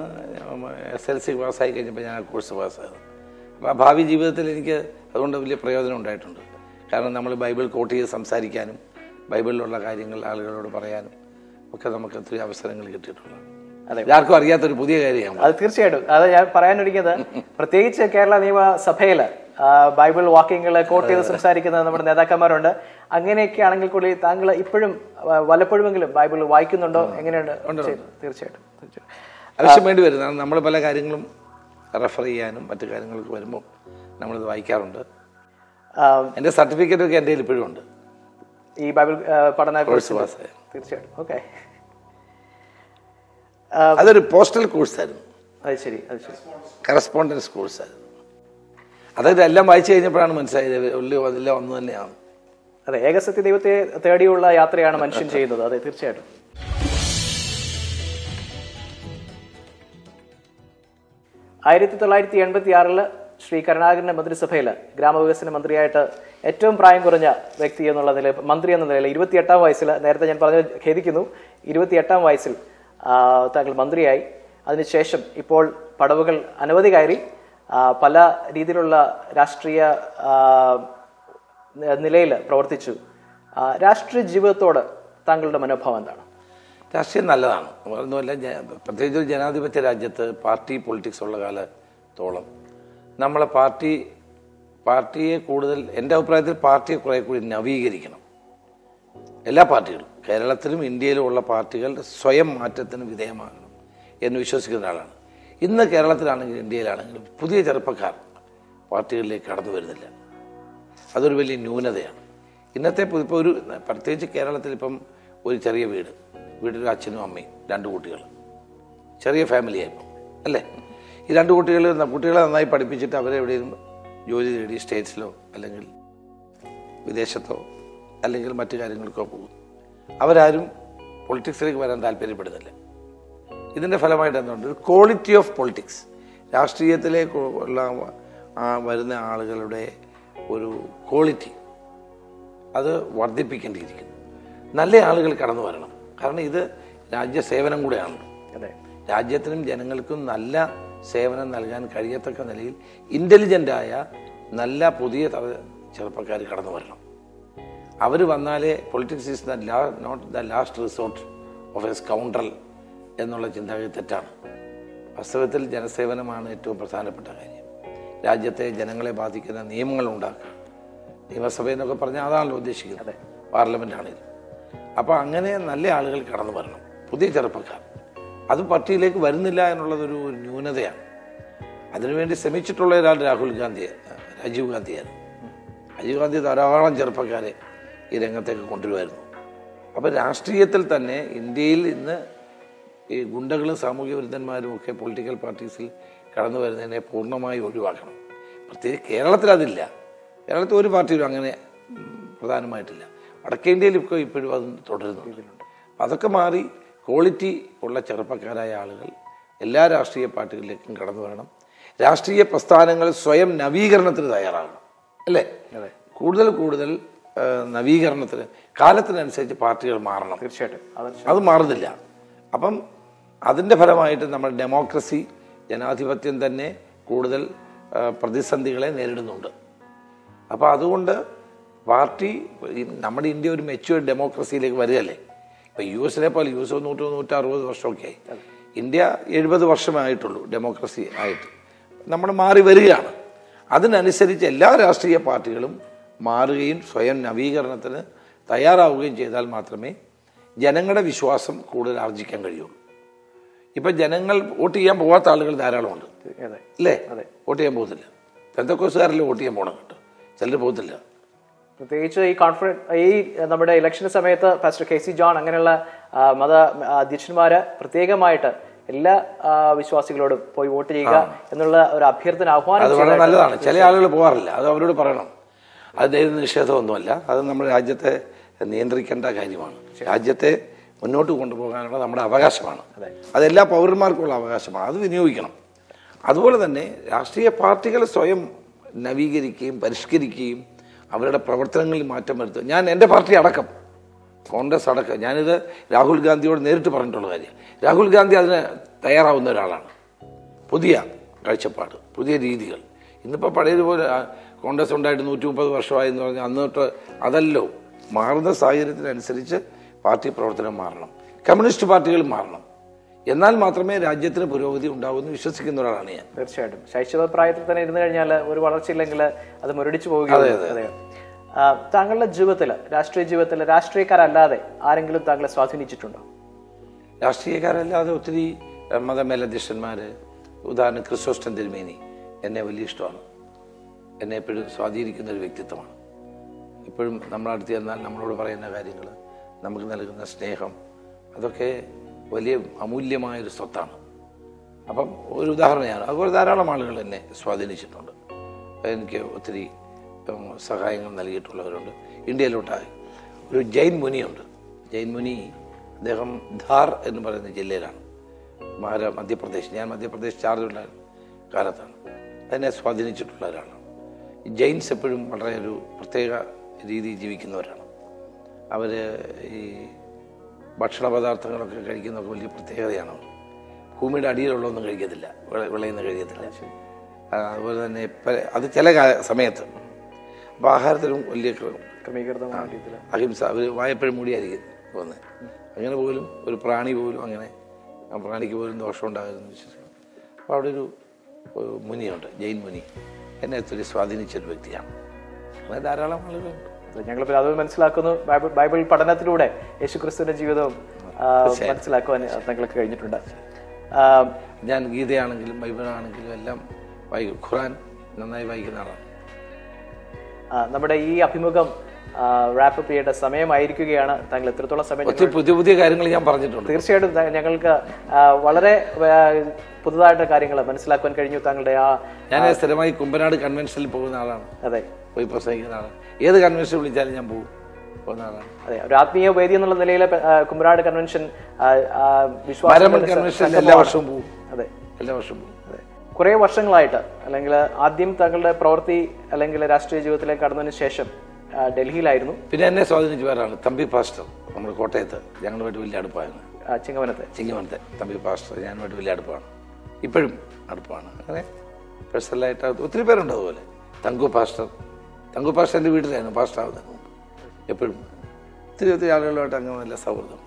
എസ് എൽ സി പാസ്സായി കഴിഞ്ഞപ്പോൾ ഞാൻ ആ കോഴ്സ് പാസ്സായത്. അപ്പോൾ ആ ഭാവി ജീവിതത്തിൽ എനിക്ക് അതുകൊണ്ട് വലിയ പ്രയോജനം ഉണ്ടായിട്ടുണ്ട്. കാരണം നമ്മൾ ബൈബിൾ കോട്ട് ചെയ്ത് സംസാരിക്കാനും ബൈബിളിലുള്ള കാര്യങ്ങൾ ആളുകളോട് പറയാനും ഒക്കെ നമുക്ക് ഒത്തിരി അവസരങ്ങൾ കിട്ടിയിട്ടുണ്ട്. അതെ, ആർക്കും അറിയാത്തൊരു പുതിയ കാര്യമാണ് അത്. തീർച്ചയായിട്ടും അത് ഞാൻ പറയാനൊരുങ്ങിയത്, പ്രത്യേകിച്ച് കേരള നിയമസഭയിൽ ബൈബിൾ വാക്യങ്ങൾ കോട്ട് ചെയ്ത് സംസാരിക്കുന്ന നമ്മുടെ നേതാക്കന്മാരുണ്ട്. അങ്ങനെയൊക്കെ ആണെങ്കിൽ കൂടി താങ്കൾ ഇപ്പോഴും വല്ലപ്പോഴുമെങ്കിലും ബൈബിൾ വായിക്കുന്നുണ്ടോ? എങ്ങനെയുണ്ട്? തീർച്ചയായിട്ടും തീർച്ചയായിട്ടും ആവശ്യം വേണ്ടി വരുന്നതാണ്. നമ്മൾ പല കാര്യങ്ങളും റെഫർ ചെയ്യാനും മറ്റു കാര്യങ്ങൾക്ക് വരുമ്പോൾ നമ്മളിത് വായിക്കാറുണ്ട്. എൻ്റെ സർട്ടിഫിക്കറ്റൊക്കെ എൻ്റെ കയ്യിൽ ഇപ്പോഴും ഉണ്ട്, ഈ ബൈബിൾ പഠന കോഴ്സ്. തീർച്ചയായിട്ടും. ഓക്കെ, അതൊരു പോസ്റ്റൽ കോഴ്സായിരുന്നു. അത് ശരി, അത് ശരി, കറസ്പോണ്ടൻസ് കോഴ്സായിരുന്നു. അതായത് എല്ലാം വായിച്ചു കഴിഞ്ഞപ്പോഴാണ് മനസ്സിലായത് ഉള്ളി അതെല്ലാം ഒന്ന് തന്നെയാണ്. അതെ, ഏകസത്യ ദൈവത്തെ തേടിയുള്ള യാത്രയാണ് മനുഷ്യൻ ചെയ്യുന്നത്. അതെ, തീർച്ചയായിട്ടും. ആയിരത്തി തൊള്ളായിരത്തി എൺപത്തി ആറില് ശ്രീ കരുണാകരന്റെ മന്ത്രിസഭയിൽ ഗ്രാമവികസന മന്ത്രിയായിട്ട് ഏറ്റവും പ്രായം കുറഞ്ഞ വ്യക്തി എന്നുള്ള നിലയിൽ, മന്ത്രി എന്ന നിലയിൽ ഇരുപത്തിയെട്ടാം വയസ്സിൽ, നേരത്തെ ഞാൻ പറഞ്ഞ ഖേദിക്കുന്നു, ഇരുപത്തിയെട്ടാം വയസ്സിൽ താങ്കൾ മന്ത്രിയായി. അതിനുശേഷം ഇപ്പോൾ പടവുകൾ അനവധി കയറി പല രീതിയിലുള്ള രാഷ്ട്രീയ നിലയിൽ പ്രവർത്തിച്ചു. രാഷ്ട്രീയ ജീവിതത്തോട് താങ്കളുടെ മനോഭാവം എന്താണ്? രാഷ്ട്രീയം നല്ലതാണ്, ഒന്നുമല്ല. പ്രത്യേകിച്ച് ഒരു ജനാധിപത്യ രാജ്യത്ത് പാർട്ടി പൊളിറ്റിക്സ് ഉള്ള കാലത്തോളം നമ്മളെ പാർട്ടി പാർട്ടിയെ കൂടുതൽ, എൻ്റെ അഭിപ്രായത്തിൽ പാർട്ടിയെ കുറേ കൂടി നവീകരിക്കണം. എല്ലാ പാർട്ടികളും, കേരളത്തിലും ഇന്ത്യയിലും ഉള്ള പാർട്ടികൾ സ്വയം മാറ്റത്തിന് വിധേയമാകണം എന്ന് വിശ്വസിക്കുന്ന ഒരാളാണ്. ഇന്ന് കേരളത്തിലാണെങ്കിലും ഇന്ത്യയിലാണെങ്കിലും പുതിയ ചെറുപ്പക്കാർ പാർട്ടികളിലേക്ക് കടന്നു വരുന്നില്ല. അതൊരു വലിയ ന്യൂനതയാണ്. ഇന്നത്തെ ഇപ്പോൾ ഒരു പ്രത്യേകിച്ച് കേരളത്തിൽ ഇപ്പം ഒരു ചെറിയ വീട്, വീട്ടിലൊരു അച്ഛനും അമ്മയും രണ്ട് കുട്ടികൾ, ചെറിയ ഫാമിലിയായിപ്പോൾ അല്ലേ? ഈ രണ്ട് കുട്ടികൾ കുട്ടികളെ നന്നായി പഠിപ്പിച്ചിട്ട് അവരെ എവിടെയും ജോലി നേടി സ്റ്റേറ്റ്സിലോ അല്ലെങ്കിൽ വിദേശത്തോ അല്ലെങ്കിൽ മറ്റു കാര്യങ്ങൾക്കോ പോകും. അവരാരും പൊളിറ്റിക്സിലേക്ക് വരാൻ താല്പര്യപ്പെടുന്നില്ല. ഇതിൻ്റെ ഫലമായിട്ട് എന്തുണ്ട്? ഒരു ക്വാളിറ്റി ഓഫ് പൊളിറ്റിക്സ്, രാഷ്ട്രീയത്തിലേക്കുള്ള വരുന്ന ആളുകളുടെ ഒരു ക്വാളിറ്റി അത് വർദ്ധിപ്പിക്കേണ്ടിയിരിക്കുന്നു. നല്ല ആളുകൾ കടന്നു വരണം. കാരണം ഇത് രാജ്യസേവനം കൂടെയാണല്ലോ. അതെ, രാജ്യത്തിനും ജനങ്ങൾക്കും നല്ല സേവനം നൽകാൻ കഴിയത്തക്ക നിലയിൽ ഇൻ്റലിജൻ്റായ നല്ല പുതിയ തല ചെറുപ്പക്കാർ കടന്നു വരണം. അവർ വന്നാലേ പൊളിറ്റിക്സ് ഈസ് ദ ലാ not the last resort of a scoundrel എന്നുള്ള ചിന്താഗതി തെറ്റാണ്. വാസ്തവത്തിൽ ജനസേവനമാണ് ഏറ്റവും പ്രധാനപ്പെട്ട കാര്യം. രാജ്യത്തെ ജനങ്ങളെ ബാധിക്കുന്ന നിയമങ്ങൾ ഉണ്ടാക്കുക. നിയമസഭയെന്നൊക്കെ പറഞ്ഞാൽ അതാണല്ലോ ഉദ്ദേശിക്കുന്നത്, പാർലമെൻറ്റാണിത്. അപ്പോൾ അങ്ങനെ നല്ല ആളുകൾ കടന്നു വരണം, പുതിയ ചെറുപ്പക്കാർ. അത് പാർട്ടിയിലേക്ക് വരുന്നില്ല എന്നുള്ളതൊരു ന്യൂനതയാണ്. അതിനുവേണ്ടി ശ്രമിച്ചിട്ടുള്ള ഒരാൾ രാഹുൽ ഗാന്ധി രാജീവ് ഗാന്ധിയായിരുന്നു. രാജീവ് ഗാന്ധി ധാരാളം ചെറുപ്പക്കാരെ ഈ രംഗത്തേക്ക് കൊണ്ടുവരുമായിരുന്നു. അപ്പോൾ രാഷ്ട്രീയത്തിൽ തന്നെ ഇന്ത്യയിൽ ഇന്ന് ഈ ഗുണ്ടകളും സാമൂഹ്യ വിരുദ്ധന്മാരും ഒക്കെ പൊളിറ്റിക്കൽ പാർട്ടീസിൽ കടന്നു വരുന്നതിനെ പൂർണ്ണമായി ഒഴിവാക്കണം. പ്രത്യേകിച്ച് കേരളത്തിൽ അതില്ല. കേരളത്തിൽ ഒരു പാർട്ടിയിലും അങ്ങനെ പ്രധാനമായിട്ടില്ല. വടക്കേ ഇന്ത്യയിൽ ഇപ്പോൾ ഇപ്പോഴും അത് തുടരുന്നുണ്ട്. അതൊക്കെ മാറി ക്വാളിറ്റി ഉള്ള ചെറുപ്പക്കാരായ ആളുകൾ എല്ലാ രാഷ്ട്രീയ പാർട്ടികളിലേക്കും കടന്നു വരണം. രാഷ്ട്രീയ പ്രസ്ഥാനങ്ങൾ സ്വയം നവീകരണത്തിന് തയ്യാറാകണം, അല്ലേ? കൂടുതൽ കൂടുതൽ നവീകരണത്തിന് കാലത്തിനനുസരിച്ച് പാർട്ടികൾ മാറണം. തീർച്ചയായിട്ടും അത് മാറുന്നില്ല. അപ്പം അതിൻ്റെ ഫലമായിട്ട് നമ്മുടെ ഡെമോക്രസി, ജനാധിപത്യം തന്നെ കൂടുതൽ പ്രതിസന്ധികളെ നേരിടുന്നുണ്ട്. അപ്പോൾ അതുകൊണ്ട് പാർട്ടി, നമ്മുടെ ഇന്ത്യ ഒരു മെച്യൂർഡ് ഡെമോക്രസിയിലേക്ക് വരികയല്ലേ. ഇപ്പോൾ യു എസിനെ പോലെ യു എസ് നൂറ്റി നൂറ്ററുപത് വർഷമൊക്കെ ആയി. ഇന്ത്യ എഴുപത് വർഷമായിട്ടുള്ളൂ ഡെമോക്രസി ആയിട്ട്. നമ്മൾ മാറി വരികയാണ്. അതിനനുസരിച്ച് എല്ലാ രാഷ്ട്രീയ പാർട്ടികളും മാറുകയും സ്വയം നവീകരണത്തിന് തയ്യാറാവുകയും ചെയ്താൽ മാത്രമേ ജനങ്ങളുടെ വിശ്വാസം കൂടുതൽ ആർജിക്കാൻ കഴിയുള്ളൂ. ഇപ്പം ജനങ്ങൾ വോട്ട് ചെയ്യാൻ പോകാത്ത ആളുകൾ ധാരാളമുണ്ട്, അല്ലേ? വോട്ട് ചെയ്യാൻ പോകത്തില്ല. പെന്തക്കോസുകാരല്ലേ വോട്ട് ചെയ്യാൻ പോകണം കേട്ടോ, ചിലർ പോകത്തില്ല. പ്രത്യേകിച്ച് ഈ കോൺഫറൻസ് ഈ നമ്മുടെ ഇലക്ഷൻ സമയത്ത് പാസ്റ്റർ കെ സി ജോൺ അങ്ങനെയുള്ള മത അധ്യക്ഷന്മാര് പ്രത്യേകമായിട്ട് എല്ലാ വിശ്വാസികളോടും പോയി വോട്ട് ചെയ്യുക എന്നുള്ള ഒരു അഭ്യർത്ഥന ആഹ്വാനം. അത് വളരെ നല്ലതാണ്. ചില ആളുകൾ പോകാറില്ല, അത് അവരോട് പറയണം. അത് ദൈവ നിഷേധമൊന്നുമല്ല, അത് നമ്മുടെ രാജ്യത്തെ നിയന്ത്രിക്കേണ്ട കാര്യമാണ്. രാജ്യത്തെ മുന്നോട്ട് കൊണ്ടുപോകാനുള്ള നമ്മുടെ അവകാശമാണ്. അതെല്ലാ പൗരന്മാർക്കുള്ള അവകാശമാണ്, അത് വിനിയോഗിക്കണം. അതുപോലെ തന്നെ രാഷ്ട്രീയ പാർട്ടികൾ സ്വയം നവീകരിക്കുകയും പരിഷ്കരിക്കുകയും അവരുടെ പ്രവർത്തനങ്ങളിൽ മാറ്റം വരുത്തുക. ഞാൻ എൻ്റെ പാർട്ടി അടക്കം, കോൺഗ്രസ് അടക്കം, ഞാനിത് രാഹുൽ ഗാന്ധിയോട് നേരിട്ട് പറഞ്ഞിട്ടുള്ള കാര്യം. രാഹുൽ ഗാന്ധി അതിന് തയ്യാറാവുന്ന ഒരാളാണ്. പുതിയ കാഴ്ചപ്പാട്, പുതിയ രീതികൾ. ഇന്നിപ്പോൾ പഴയതുപോലെ കോൺഗ്രസ് ഉണ്ടായിട്ട് നൂറ്റി മുപ്പത് വർഷമായി എന്ന് പറഞ്ഞാൽ അന്ന് തൊട്ട് അതല്ലോ. മാറുന്ന സാഹചര്യത്തിനനുസരിച്ച് പാർട്ടി പ്രവർത്തനം മാറണം, കമ്മ്യൂണിസ്റ്റ് പാർട്ടികൾ മാറണം. എന്നാൽ മാത്രമേ രാജ്യത്തിന് പുരോഗതി ഉണ്ടാവുമെന്ന് വിശ്വസിക്കുന്ന ഒരാളാണ് ഞാൻ. തീർച്ചയായിട്ടും. ശൈശവ പ്രായത്തിൽ തന്നെ ഇരുന്ന് കഴിഞ്ഞാൽ ഒരു വളർച്ചയില്ലെങ്കിൽ അത് മുരടിച്ചു പോവുകയാണ്. താങ്കളുടെ ജീവിതത്തിൽ, രാഷ്ട്രീയ ജീവിതത്തിൽ രാഷ്ട്രീയക്കാരല്ലാതെ ആരെങ്കിലും താങ്കളെ സ്വാധീനിച്ചിട്ടുണ്ടോ? രാഷ്ട്രീയക്കാരല്ലാതെ ഒത്തിരി മതമേലധ്യക്ഷന്മാർ, ഉദാഹരണം ക്രിസോസ്റ്റം തിരുമേനി, എന്നെ വലിയ ഇഷ്ടമാണ്. എന്നെ എപ്പോഴും സ്വാധീനിക്കുന്ന ഒരു വ്യക്തിത്വമാണ്. ഇപ്പോഴും നമ്മളടുത്ത് ചെന്നാൽ നമ്മളോട് പറയുന്ന കാര്യങ്ങൾ, നമുക്ക് നൽകുന്ന സ്നേഹം, അതൊക്കെ വലിയ അമൂല്യമായൊരു സ്വത്താണ്. അപ്പം ഒരു ഉദാഹരണമാണ്. അതുപോലെ ധാരാളം ആളുകൾ എന്നെ സ്വാധീനിച്ചിട്ടുണ്ട്. എനിക്ക് ഒത്തിരി സഹായങ്ങൾ നൽകിയിട്ടുള്ളവരുണ്ട്. ഇന്ത്യയിലോട്ടായി ഒരു ജൈൻ മുനിയുണ്ട്. ജൈൻ മുനി, അദ്ദേഹം ധാർ എന്ന് പറയുന്ന ജില്ലയിലാണ്, മഹാരാ മധ്യപ്രദേശ്. ഞാൻ മധ്യപ്രദേശ് ചാർജുള്ള കാലത്താണ്. അതിനെ സ്വാധീനിച്ചിട്ടുള്ള ഒരാളാണ്. ജൈൻസ് എപ്പോഴും വളരെ ഒരു പ്രത്യേക രീതിയിൽ ജീവിക്കുന്നവരാണ്. അവർ ഈ ഭക്ഷണ പദാർത്ഥങ്ങളൊക്കെ കഴിക്കുന്നതൊക്കെ വലിയ പ്രത്യേകതയാണ്. ഭൂമിയുടെ അടിയിലുള്ളതൊന്നും കഴിക്കത്തില്ല, വിളയുന്ന കഴിക്കത്തില്ല. അതുപോലെ തന്നെ അത് ചില സമയത്ത്. അപ്പോൾ ആഹാരത്തിലും വലിയ ക്രമീകൃതമായ അഹിംസ, അവർ വായപ്പഴം മൂടിയായിരിക്കും പോകുന്നത്. അങ്ങനെ പോലും ഒരു പ്രാണി പോലും അങ്ങനെ, ആ പ്രാണിക്ക് പോലും ദോഷം ഉണ്ടാകുമെന്ന് വിശ്വസിക്കുന്നു. അപ്പോൾ അവിടെ ഒരു മുനിയുണ്ട്, ജൈൻ മുനി. എന്നെ ഒത്തിരി സ്വാധീനിച്ചൊരു വ്യക്തിയാണ്. അങ്ങനെ ധാരാളം ആളുകളുണ്ട്. ഞങ്ങളിപ്പോൾ അത് മനസ്സിലാക്കുന്നു. ബൈബിൾ ബൈബിൾ പഠനത്തിലൂടെ യേശുക്രിസ്തുവിന്റെ ജീവിതവും മനസ്സിലാക്കുവാൻ താങ്കൾക്ക് കഴിഞ്ഞിട്ടുണ്ട്. ഞാൻ ഗീതയാണെങ്കിലും ബൈബിളാണെങ്കിലും എല്ലാം വായിക്കും. ഖുർആൻ നന്നായി വായിക്കുന്ന ആളാണ്. നമ്മുടെ ഈ അഭിമുഖം റാപ്പപ്പ് ചെയ്യേണ്ട സമയമായിരിക്കുകയാണ്. താങ്കൾ എത്രത്തോളം സമയം പുതിയ പുതിയ കാര്യങ്ങൾ ഞാൻ പറഞ്ഞിട്ടുണ്ട്. തീർച്ചയായിട്ടും ഞങ്ങൾക്ക് വളരെ പുതുതായിട്ട് കാര്യങ്ങൾ മനസ്സിലാക്കാൻ കഴിഞ്ഞു. താങ്കളുടെ ആ ഞാൻ സ്ഥിരമായി കുമ്പനാട് കൺവെൻഷനിൽ പോകുന്ന ആളാണ്. അതെ, പോയി പ്രസംഗിക്കുന്ന ആളാണ്. ഏത് കൺവെൻഷൻ വിളിച്ചാലും ഞാൻ പോകും, പോകുന്ന ആളാണ്. അതെ, ഒരു ആത്മീയ വേദി എന്നുള്ള നിലയിൽ കുമ്പനാട് കൺവെൻഷൻ, കൺവെൻഷൻ എല്ലാ വർഷവും പോകും. അതെ, എല്ലാ വർഷവും പോകും. അതെ. കുറേ വർഷങ്ങളായിട്ട്, അല്ലെങ്കിൽ ആദ്യം താങ്കളുടെ പ്രവൃത്തി അല്ലെങ്കിൽ രാഷ്ട്രീയ ജീവിതത്തിലേക്ക് കടന്നതിന് ശേഷം ഡൽഹിയിലായിരുന്നു. പിന്നെ എന്നെ സ്വാധീനിച്ചു പേരാണ് തമ്പി പാസ്റ്റർ. നമ്മുടെ കോട്ടയത്ത് ഞങ്ങളുമായിട്ട് വലിയ അടുപ്പായിരുന്നു. ചിങ്ങവനത്തെ ചിങ്ങവനത്തെ തമ്പി പാസ്റ്റർ ഞാനുമായിട്ട് വലിയ അടുപ്പാണ്. ഇപ്പോഴും അടുപ്പമാണ്. അങ്ങനെ പേഴ്സണലായിട്ട് ഒത്തിരി പേരുണ്ട്. അതുപോലെ തങ്കു പാസ്റ്റർ തങ്കു പാസ്റ്റർ എൻ്റെ വീട്ടിലായിരുന്നു പാസ്റ്റർ ആവുന്നതിന് മുമ്പ്. എപ്പോഴും ഒത്തിരി ഒത്തിരി ആളുകളുമായിട്ട് അങ്ങനെ നല്ല സൗഹൃദമുണ്ട്.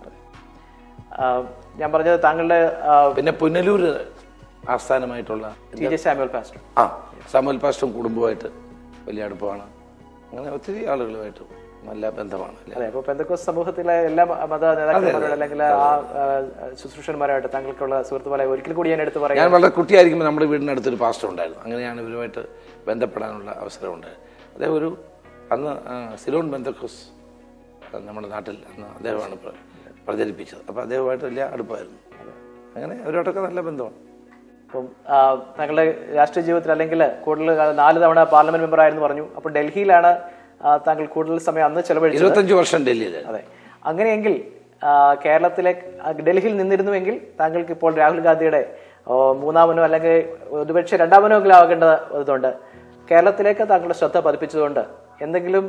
ഞാൻ പറഞ്ഞത് താങ്കളുടെ പിന്നെ പുനലൂർ ആസ്ഥാനമായിട്ടുള്ള സാമുവൽ പാസ്റ്റർ ആ സാമുവൽ പാസ്റ്ററും കുടുംബമായിട്ട് വലിയ അടുപ്പമാണ്. അങ്ങനെ ഒത്തിരി ആളുകളുമായിട്ട് നല്ല ബന്ധമാണ്. അതെ, അപ്പോൾ പെന്തക്കോസ്ത് സമൂഹത്തിലെ എല്ലാ മത നേതാക്കളുമാരും അല്ലെങ്കിൽ ആ ശുശ്രൂഷന്മാരായിട്ട് താങ്കൾക്കുള്ള സുഹൃത്തുക്കളെ ഒരിക്കൽ കൂടി ഞാൻ എടുത്ത് പറയാം. ഞാൻ വളരെ കുട്ടിയായിരിക്കുമ്പോൾ നമ്മുടെ വീടിനടുത്തൊരു പാസ്റ്റർ ഉണ്ടായിരുന്നു. അങ്ങനെയാണ് ഇവരുമായിട്ട് ബന്ധപ്പെടാനുള്ള അവസരമുണ്ട്. അദ്ദേഹം ഒരു അന്ന് സിലോൺ പെന്തക്കോസ് നമ്മുടെ നാട്ടിൽ അന്ന് അദ്ദേഹമാണ് പ്രചരിപ്പിച്ചത്. അപ്പോൾ അദ്ദേഹമായിട്ട് വലിയ അടുപ്പമായിരുന്നു. അങ്ങനെ അവരോടൊക്കെ നല്ല ബന്ധമാണ്. അപ്പം താങ്കളുടെ രാഷ്ട്രീയ ജീവിതത്തിൽ അല്ലെങ്കിൽ കൂടുതൽ നാല് തവണ പാർലമെന്റ് മെമ്പർ ആയിരുന്നു പറഞ്ഞു. അപ്പോൾ ഡൽഹിയിലാണ് താങ്കൾ കൂടുതൽ സമയം അന്ന് ചെലവഴിച്ചത്. ഇരുപത്തഞ്ച് വർഷം ഡൽഹിയിൽ. അതെ, അങ്ങനെയെങ്കിൽ കേരളത്തിലെ ഡൽഹിയിൽ നിന്നിരുന്നുവെങ്കിൽ താങ്കൾക്ക് ഇപ്പോൾ രാഹുൽ ഗാന്ധിയുടെ മൂന്നാമനോ അല്ലെങ്കിൽ ഒരുപക്ഷെ രണ്ടാമനോ എങ്കിലും ആകേണ്ടതുണ്ട്. കേരളത്തിലേക്ക് താങ്കളുടെ ശ്രദ്ധ പതിപ്പിച്ചതുകൊണ്ട് എന്തെങ്കിലും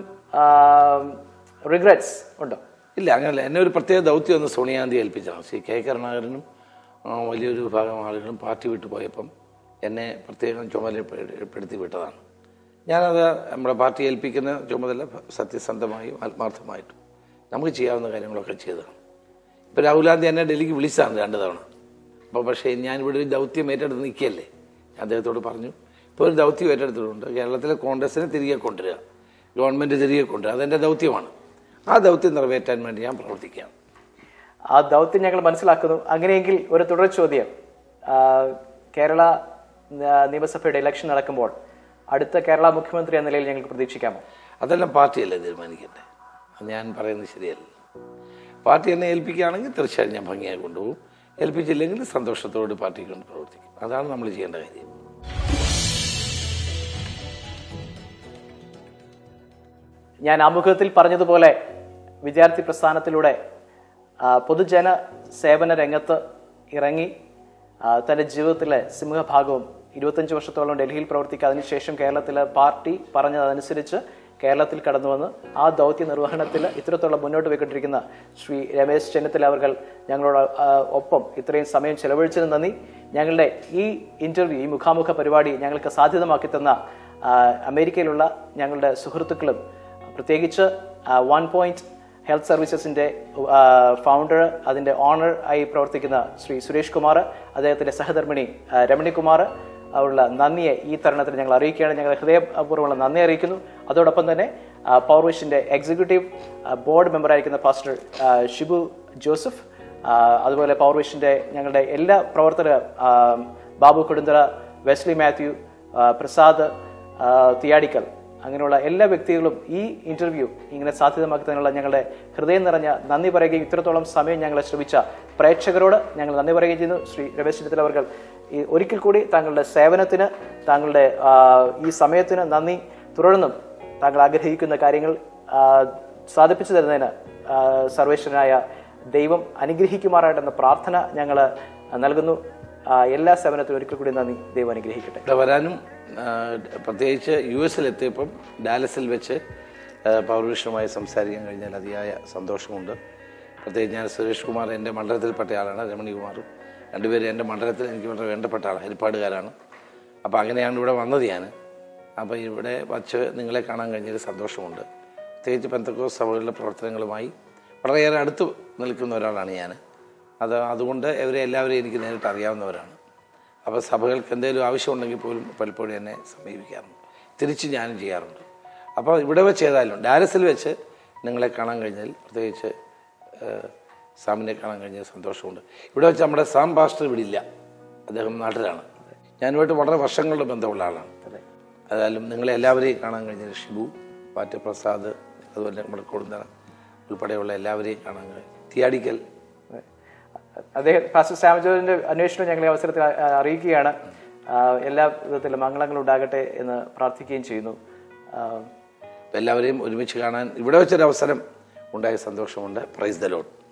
റിഗ്രറ്റ്സ് ഉണ്ടോ? ഇല്ല, അങ്ങനല്ല. എന്നെ ഒരു പ്രത്യേക ദൗത്യം ഒന്ന് സോണിയാഗാന്ധി ഏൽപ്പിച്ചതാണ്. ശ്രീ കെ കരുണാകരനും വലിയൊരു വിഭാഗം ആളുകളും പാർട്ടി വിട്ടു പോയപ്പം എന്നെ പ്രത്യേകം ചുമതലപ്പെടുത്തി വിട്ടതാണ്. ഞാനത് നമ്മുടെ പാർട്ടി ഏൽപ്പിക്കുന്ന ചുമതല സത്യസന്ധമായും ആത്മാർത്ഥമായിട്ടും നമുക്ക് ചെയ്യാവുന്ന കാര്യങ്ങളൊക്കെ ചെയ്തതാണ്. ഇപ്പോൾ രാഹുൽ ഗാന്ധി എന്നെ ഡൽഹിക്ക് വിളിച്ചതാണ് രണ്ട് തവണ. അപ്പോൾ പക്ഷേ ഞാനിവിടെ ഒരു ദൗത്യം ഏറ്റെടുത്ത് നിൽക്കുകയല്ലേ. ഞാൻ അദ്ദേഹത്തോട് പറഞ്ഞു, ഇപ്പോൾ ഒരു ദൗത്യം ഏറ്റെടുത്തിട്ടുണ്ട്. കേരളത്തിലെ കോൺഗ്രസിനെ തിരികെ കൊണ്ടുവരിക, ഗവൺമെൻറ് തിരികെ കൊണ്ടുവരിക, അതെൻ്റെ ദൗത്യമാണ്. ആ ദൗത്യം നിറവേറ്റാൻ വേണ്ടി ഞാൻ പ്രവർത്തിക്കുകയാണ്. ആ ദൗത്യം ഞങ്ങൾ മനസ്സിലാക്കുന്നു. അങ്ങനെയെങ്കിൽ ഒരു തുടർ ചോദ്യം, കേരള നിയമസഭയുടെ ഇലക്ഷൻ നടക്കുമ്പോൾ അടുത്ത കേരള മുഖ്യമന്ത്രി എന്ന നിലയിൽ ഞങ്ങൾക്ക് പ്രതീക്ഷിക്കാമോ? അതെല്ലാം പാർട്ടിയല്ലേ തീരുമാനിക്കട്ടെ. ഞാൻ പറയുന്നത് ശരിയല്ല. പാർട്ടി എന്നെ ഏൽപ്പിക്കുകയാണെങ്കിൽ തീർച്ചയായും ഞാൻ ഭംഗിയായി കൊണ്ടുപോകും. ഏൽപ്പിച്ചില്ലെങ്കിൽ സന്തോഷത്തോട് പാർട്ടിക്ക് കൊണ്ട് പ്രവർത്തിക്കും. അതാണ് നമ്മൾ ചെയ്യേണ്ട കാര്യം. ഞാൻ ആമുഖത്തിൽ പറഞ്ഞതുപോലെ വിദ്യാർത്ഥി പ്രസ്ഥാനത്തിലൂടെ പൊതുജന സേവന രംഗത്ത് ഇറങ്ങി തൻ്റെ ജീവിതത്തിലെ സിംഹഭാഗവും ഇരുപത്തഞ്ച് വർഷത്തോളം ഡൽഹിയിൽ പ്രവർത്തിക്കുക, അതിനുശേഷം കേരളത്തിലെ പാർട്ടി പറഞ്ഞതനുസരിച്ച് കേരളത്തിൽ കടന്നു വന്ന് ആ ദൗത്യ നിർവഹണത്തിൽ ഇത്തരത്തോളം മുന്നോട്ട് പോയിക്കൊണ്ടിരിക്കുന്ന ശ്രീ രമേശ് ചെന്നിത്തല അവർ ഞങ്ങളോട് ഒപ്പം ഇത്രയും സമയം ചെലവഴിച്ചതിന് നന്ദി. ഞങ്ങളുടെ ഈ ഇൻ്റർവ്യൂ, ഈ മുഖാമുഖ പരിപാടി ഞങ്ങൾക്ക് സാധ്യതമാക്കി തന്ന അമേരിക്കയിലുള്ള ഞങ്ങളുടെ സുഹൃത്തുക്കളും പ്രത്യേകിച്ച് വൺ പോയിന്റ് ഹെൽത്ത് സർവീസസിൻ്റെ ഫൗണ്ടർ, അതിൻ്റെ ഓണർ ആയി പ്രവർത്തിക്കുന്ന ശ്രീ സുരേഷ് കുമാർ, അദ്ദേഹത്തിൻ്റെ സഹധർമ്മിണി രമണി കുമാർ ഉള്ള നന്ദിയെ ഈ തരുണത്തിൽ ഞങ്ങൾ അറിയിക്കുകയാണ്. ഞങ്ങൾ ഹൃദയപൂർവ്വമുള്ള നന്ദി അറിയിക്കുന്നു. അതോടൊപ്പം തന്നെ പവർ വിഷൻ്റെ എക്സിക്യൂട്ടീവ് ബോർഡ് മെമ്പറായിരിക്കുന്ന പാസ്റ്റർ ഷിബു ജോസഫ്, അതുപോലെ പവർ വിഷൻ്റെ ഞങ്ങളുടെ എല്ലാ പ്രവർത്തകർ ബാബു കൊടുന്തറ, വെസ്ലി മാത്യു, പ്രസാദ് തിയാടിക്കൽ, അങ്ങനെയുള്ള എല്ലാ വ്യക്തികളും ഈ ഇൻ്റർവ്യൂ ഇങ്ങനെ സാധ്യതമാക്കുന്നതിനുള്ള ഞങ്ങളുടെ ഹൃദയം നിറഞ്ഞ നന്ദി പറയുകയും ഇത്രത്തോളം സമയം ഞങ്ങളെ ശ്രമിച്ച പ്രേക്ഷകരോട് ഞങ്ങൾ നന്ദി പറയുകയും ചെയ്യുന്നു. ശ്രീ രമേശ് ചെന്നിത്തല അവർ ഈ ഒരിക്കൽ കൂടി താങ്കളുടെ സേവനത്തിന്, താങ്കളുടെ ഈ സമയത്തിന് നന്ദി. തുടർന്നും താങ്കൾ ആഗ്രഹിക്കുന്ന കാര്യങ്ങൾ സാധിപ്പിച്ചു തരുന്നതിന് സർവേശ്വരനായ ദൈവം അനുഗ്രഹിക്കുമാറായിട്ടെന്ന പ്രാർത്ഥന ഞങ്ങൾ നൽകുന്നു. എല്ലാ സേവനത്തിനും ഒരിക്കൽ കൂടി നന്ദി. ദൈവം അനുഗ്രഹിക്കട്ടെ. ഇവിടെ വരാനും പ്രത്യേകിച്ച് യു എസിലെത്തിയപ്പം ഡാലസിൽ വെച്ച് പവർ വിഷനുമായി സംസാരിക്കാൻ കഴിഞ്ഞാൽ അതിയായ സന്തോഷമുണ്ട്. പ്രത്യേകിച്ച് ഞാൻ സുരേഷ് കുമാർ എൻ്റെ മണ്ഡലത്തിൽപ്പെട്ട ആളാണ്, രമണി കുമാറും രണ്ടുപേരും എൻ്റെ മണ്ഡലത്തിൽ എനിക്ക് വളരെ വേണ്ടപ്പെട്ട ആളാണ്, ഹരിപ്പാടുകാരാണ്. അപ്പോൾ അങ്ങനെയാണ് ഇവിടെ വന്നത് ഞാൻ. അപ്പോൾ ഇവിടെ വച്ച് നിങ്ങളെ കാണാൻ കഴിഞ്ഞൊരു സന്തോഷമുണ്ട്. പ്രത്യേകിച്ച് പെന്തക്കോസ്ത് സഭകളുടെ പ്രവർത്തനങ്ങളുമായി വളരെയേറെ അടുത്ത് നിൽക്കുന്ന ഒരാളാണ് ഞാൻ. അത് അതുകൊണ്ട് ഇവരെ എല്ലാവരെയും എനിക്ക് നേരിട്ട് അറിയാവുന്നവരാണ്. അപ്പോൾ സഭകൾക്ക് എന്തെങ്കിലും ആവശ്യമുണ്ടെങ്കിൽ പോലും പലപ്പോഴും എന്നെ സമീപിക്കാറുണ്ട്. തിരിച്ച് ഞാനും ചെയ്യാറുണ്ട്. അപ്പോൾ ഇവിടെ വെച്ച് ഏതായാലും ഡാലസിൽ വെച്ച് നിങ്ങളെ കാണാൻ കഴിഞ്ഞാൽ, പ്രത്യേകിച്ച് സാമിനെ കാണാൻ കഴിഞ്ഞ സന്തോഷമുണ്ട്. ഇവിടെ വെച്ച് നമ്മുടെ സാം പാസ്റ്റർ ഇവിടെ ഇല്ല, അദ്ദേഹം നാട്ടിലാണ്. ഞാനുമായിട്ട് വളരെ വർഷങ്ങളുടെ ബന്ധമുള്ള ആളാണ്. ഏതായാലും നിങ്ങളെ എല്ലാവരെയും കാണാൻ കഴിഞ്ഞാൽ, ഷിബു, പാറ്റ പ്രസാദ്, അതുപോലെ നമ്മുടെ കൊടുന്തറ ഉൾപ്പെടെയുള്ള എല്ലാവരെയും കാണാൻ കഴിയും. തിയാടിക്കൽ അദ്ദേഹം പാസ്റ്റർ സാമുജോലിൻ്റെ അന്വേഷണം ഞങ്ങളെ അവസരത്തിൽ അറിയിക്കുകയാണ്. എല്ലാ വിധത്തിലും മംഗളങ്ങളും ഉണ്ടാകട്ടെ എന്ന് പ്രാർത്ഥിക്കുകയും ചെയ്യുന്നു. എല്ലാവരെയും ഒരുമിച്ച് കാണാൻ ഇവിടെ വെച്ചൊരവസരം ഉണ്ടായ സന്തോഷമുണ്ട്. Praise the Lord.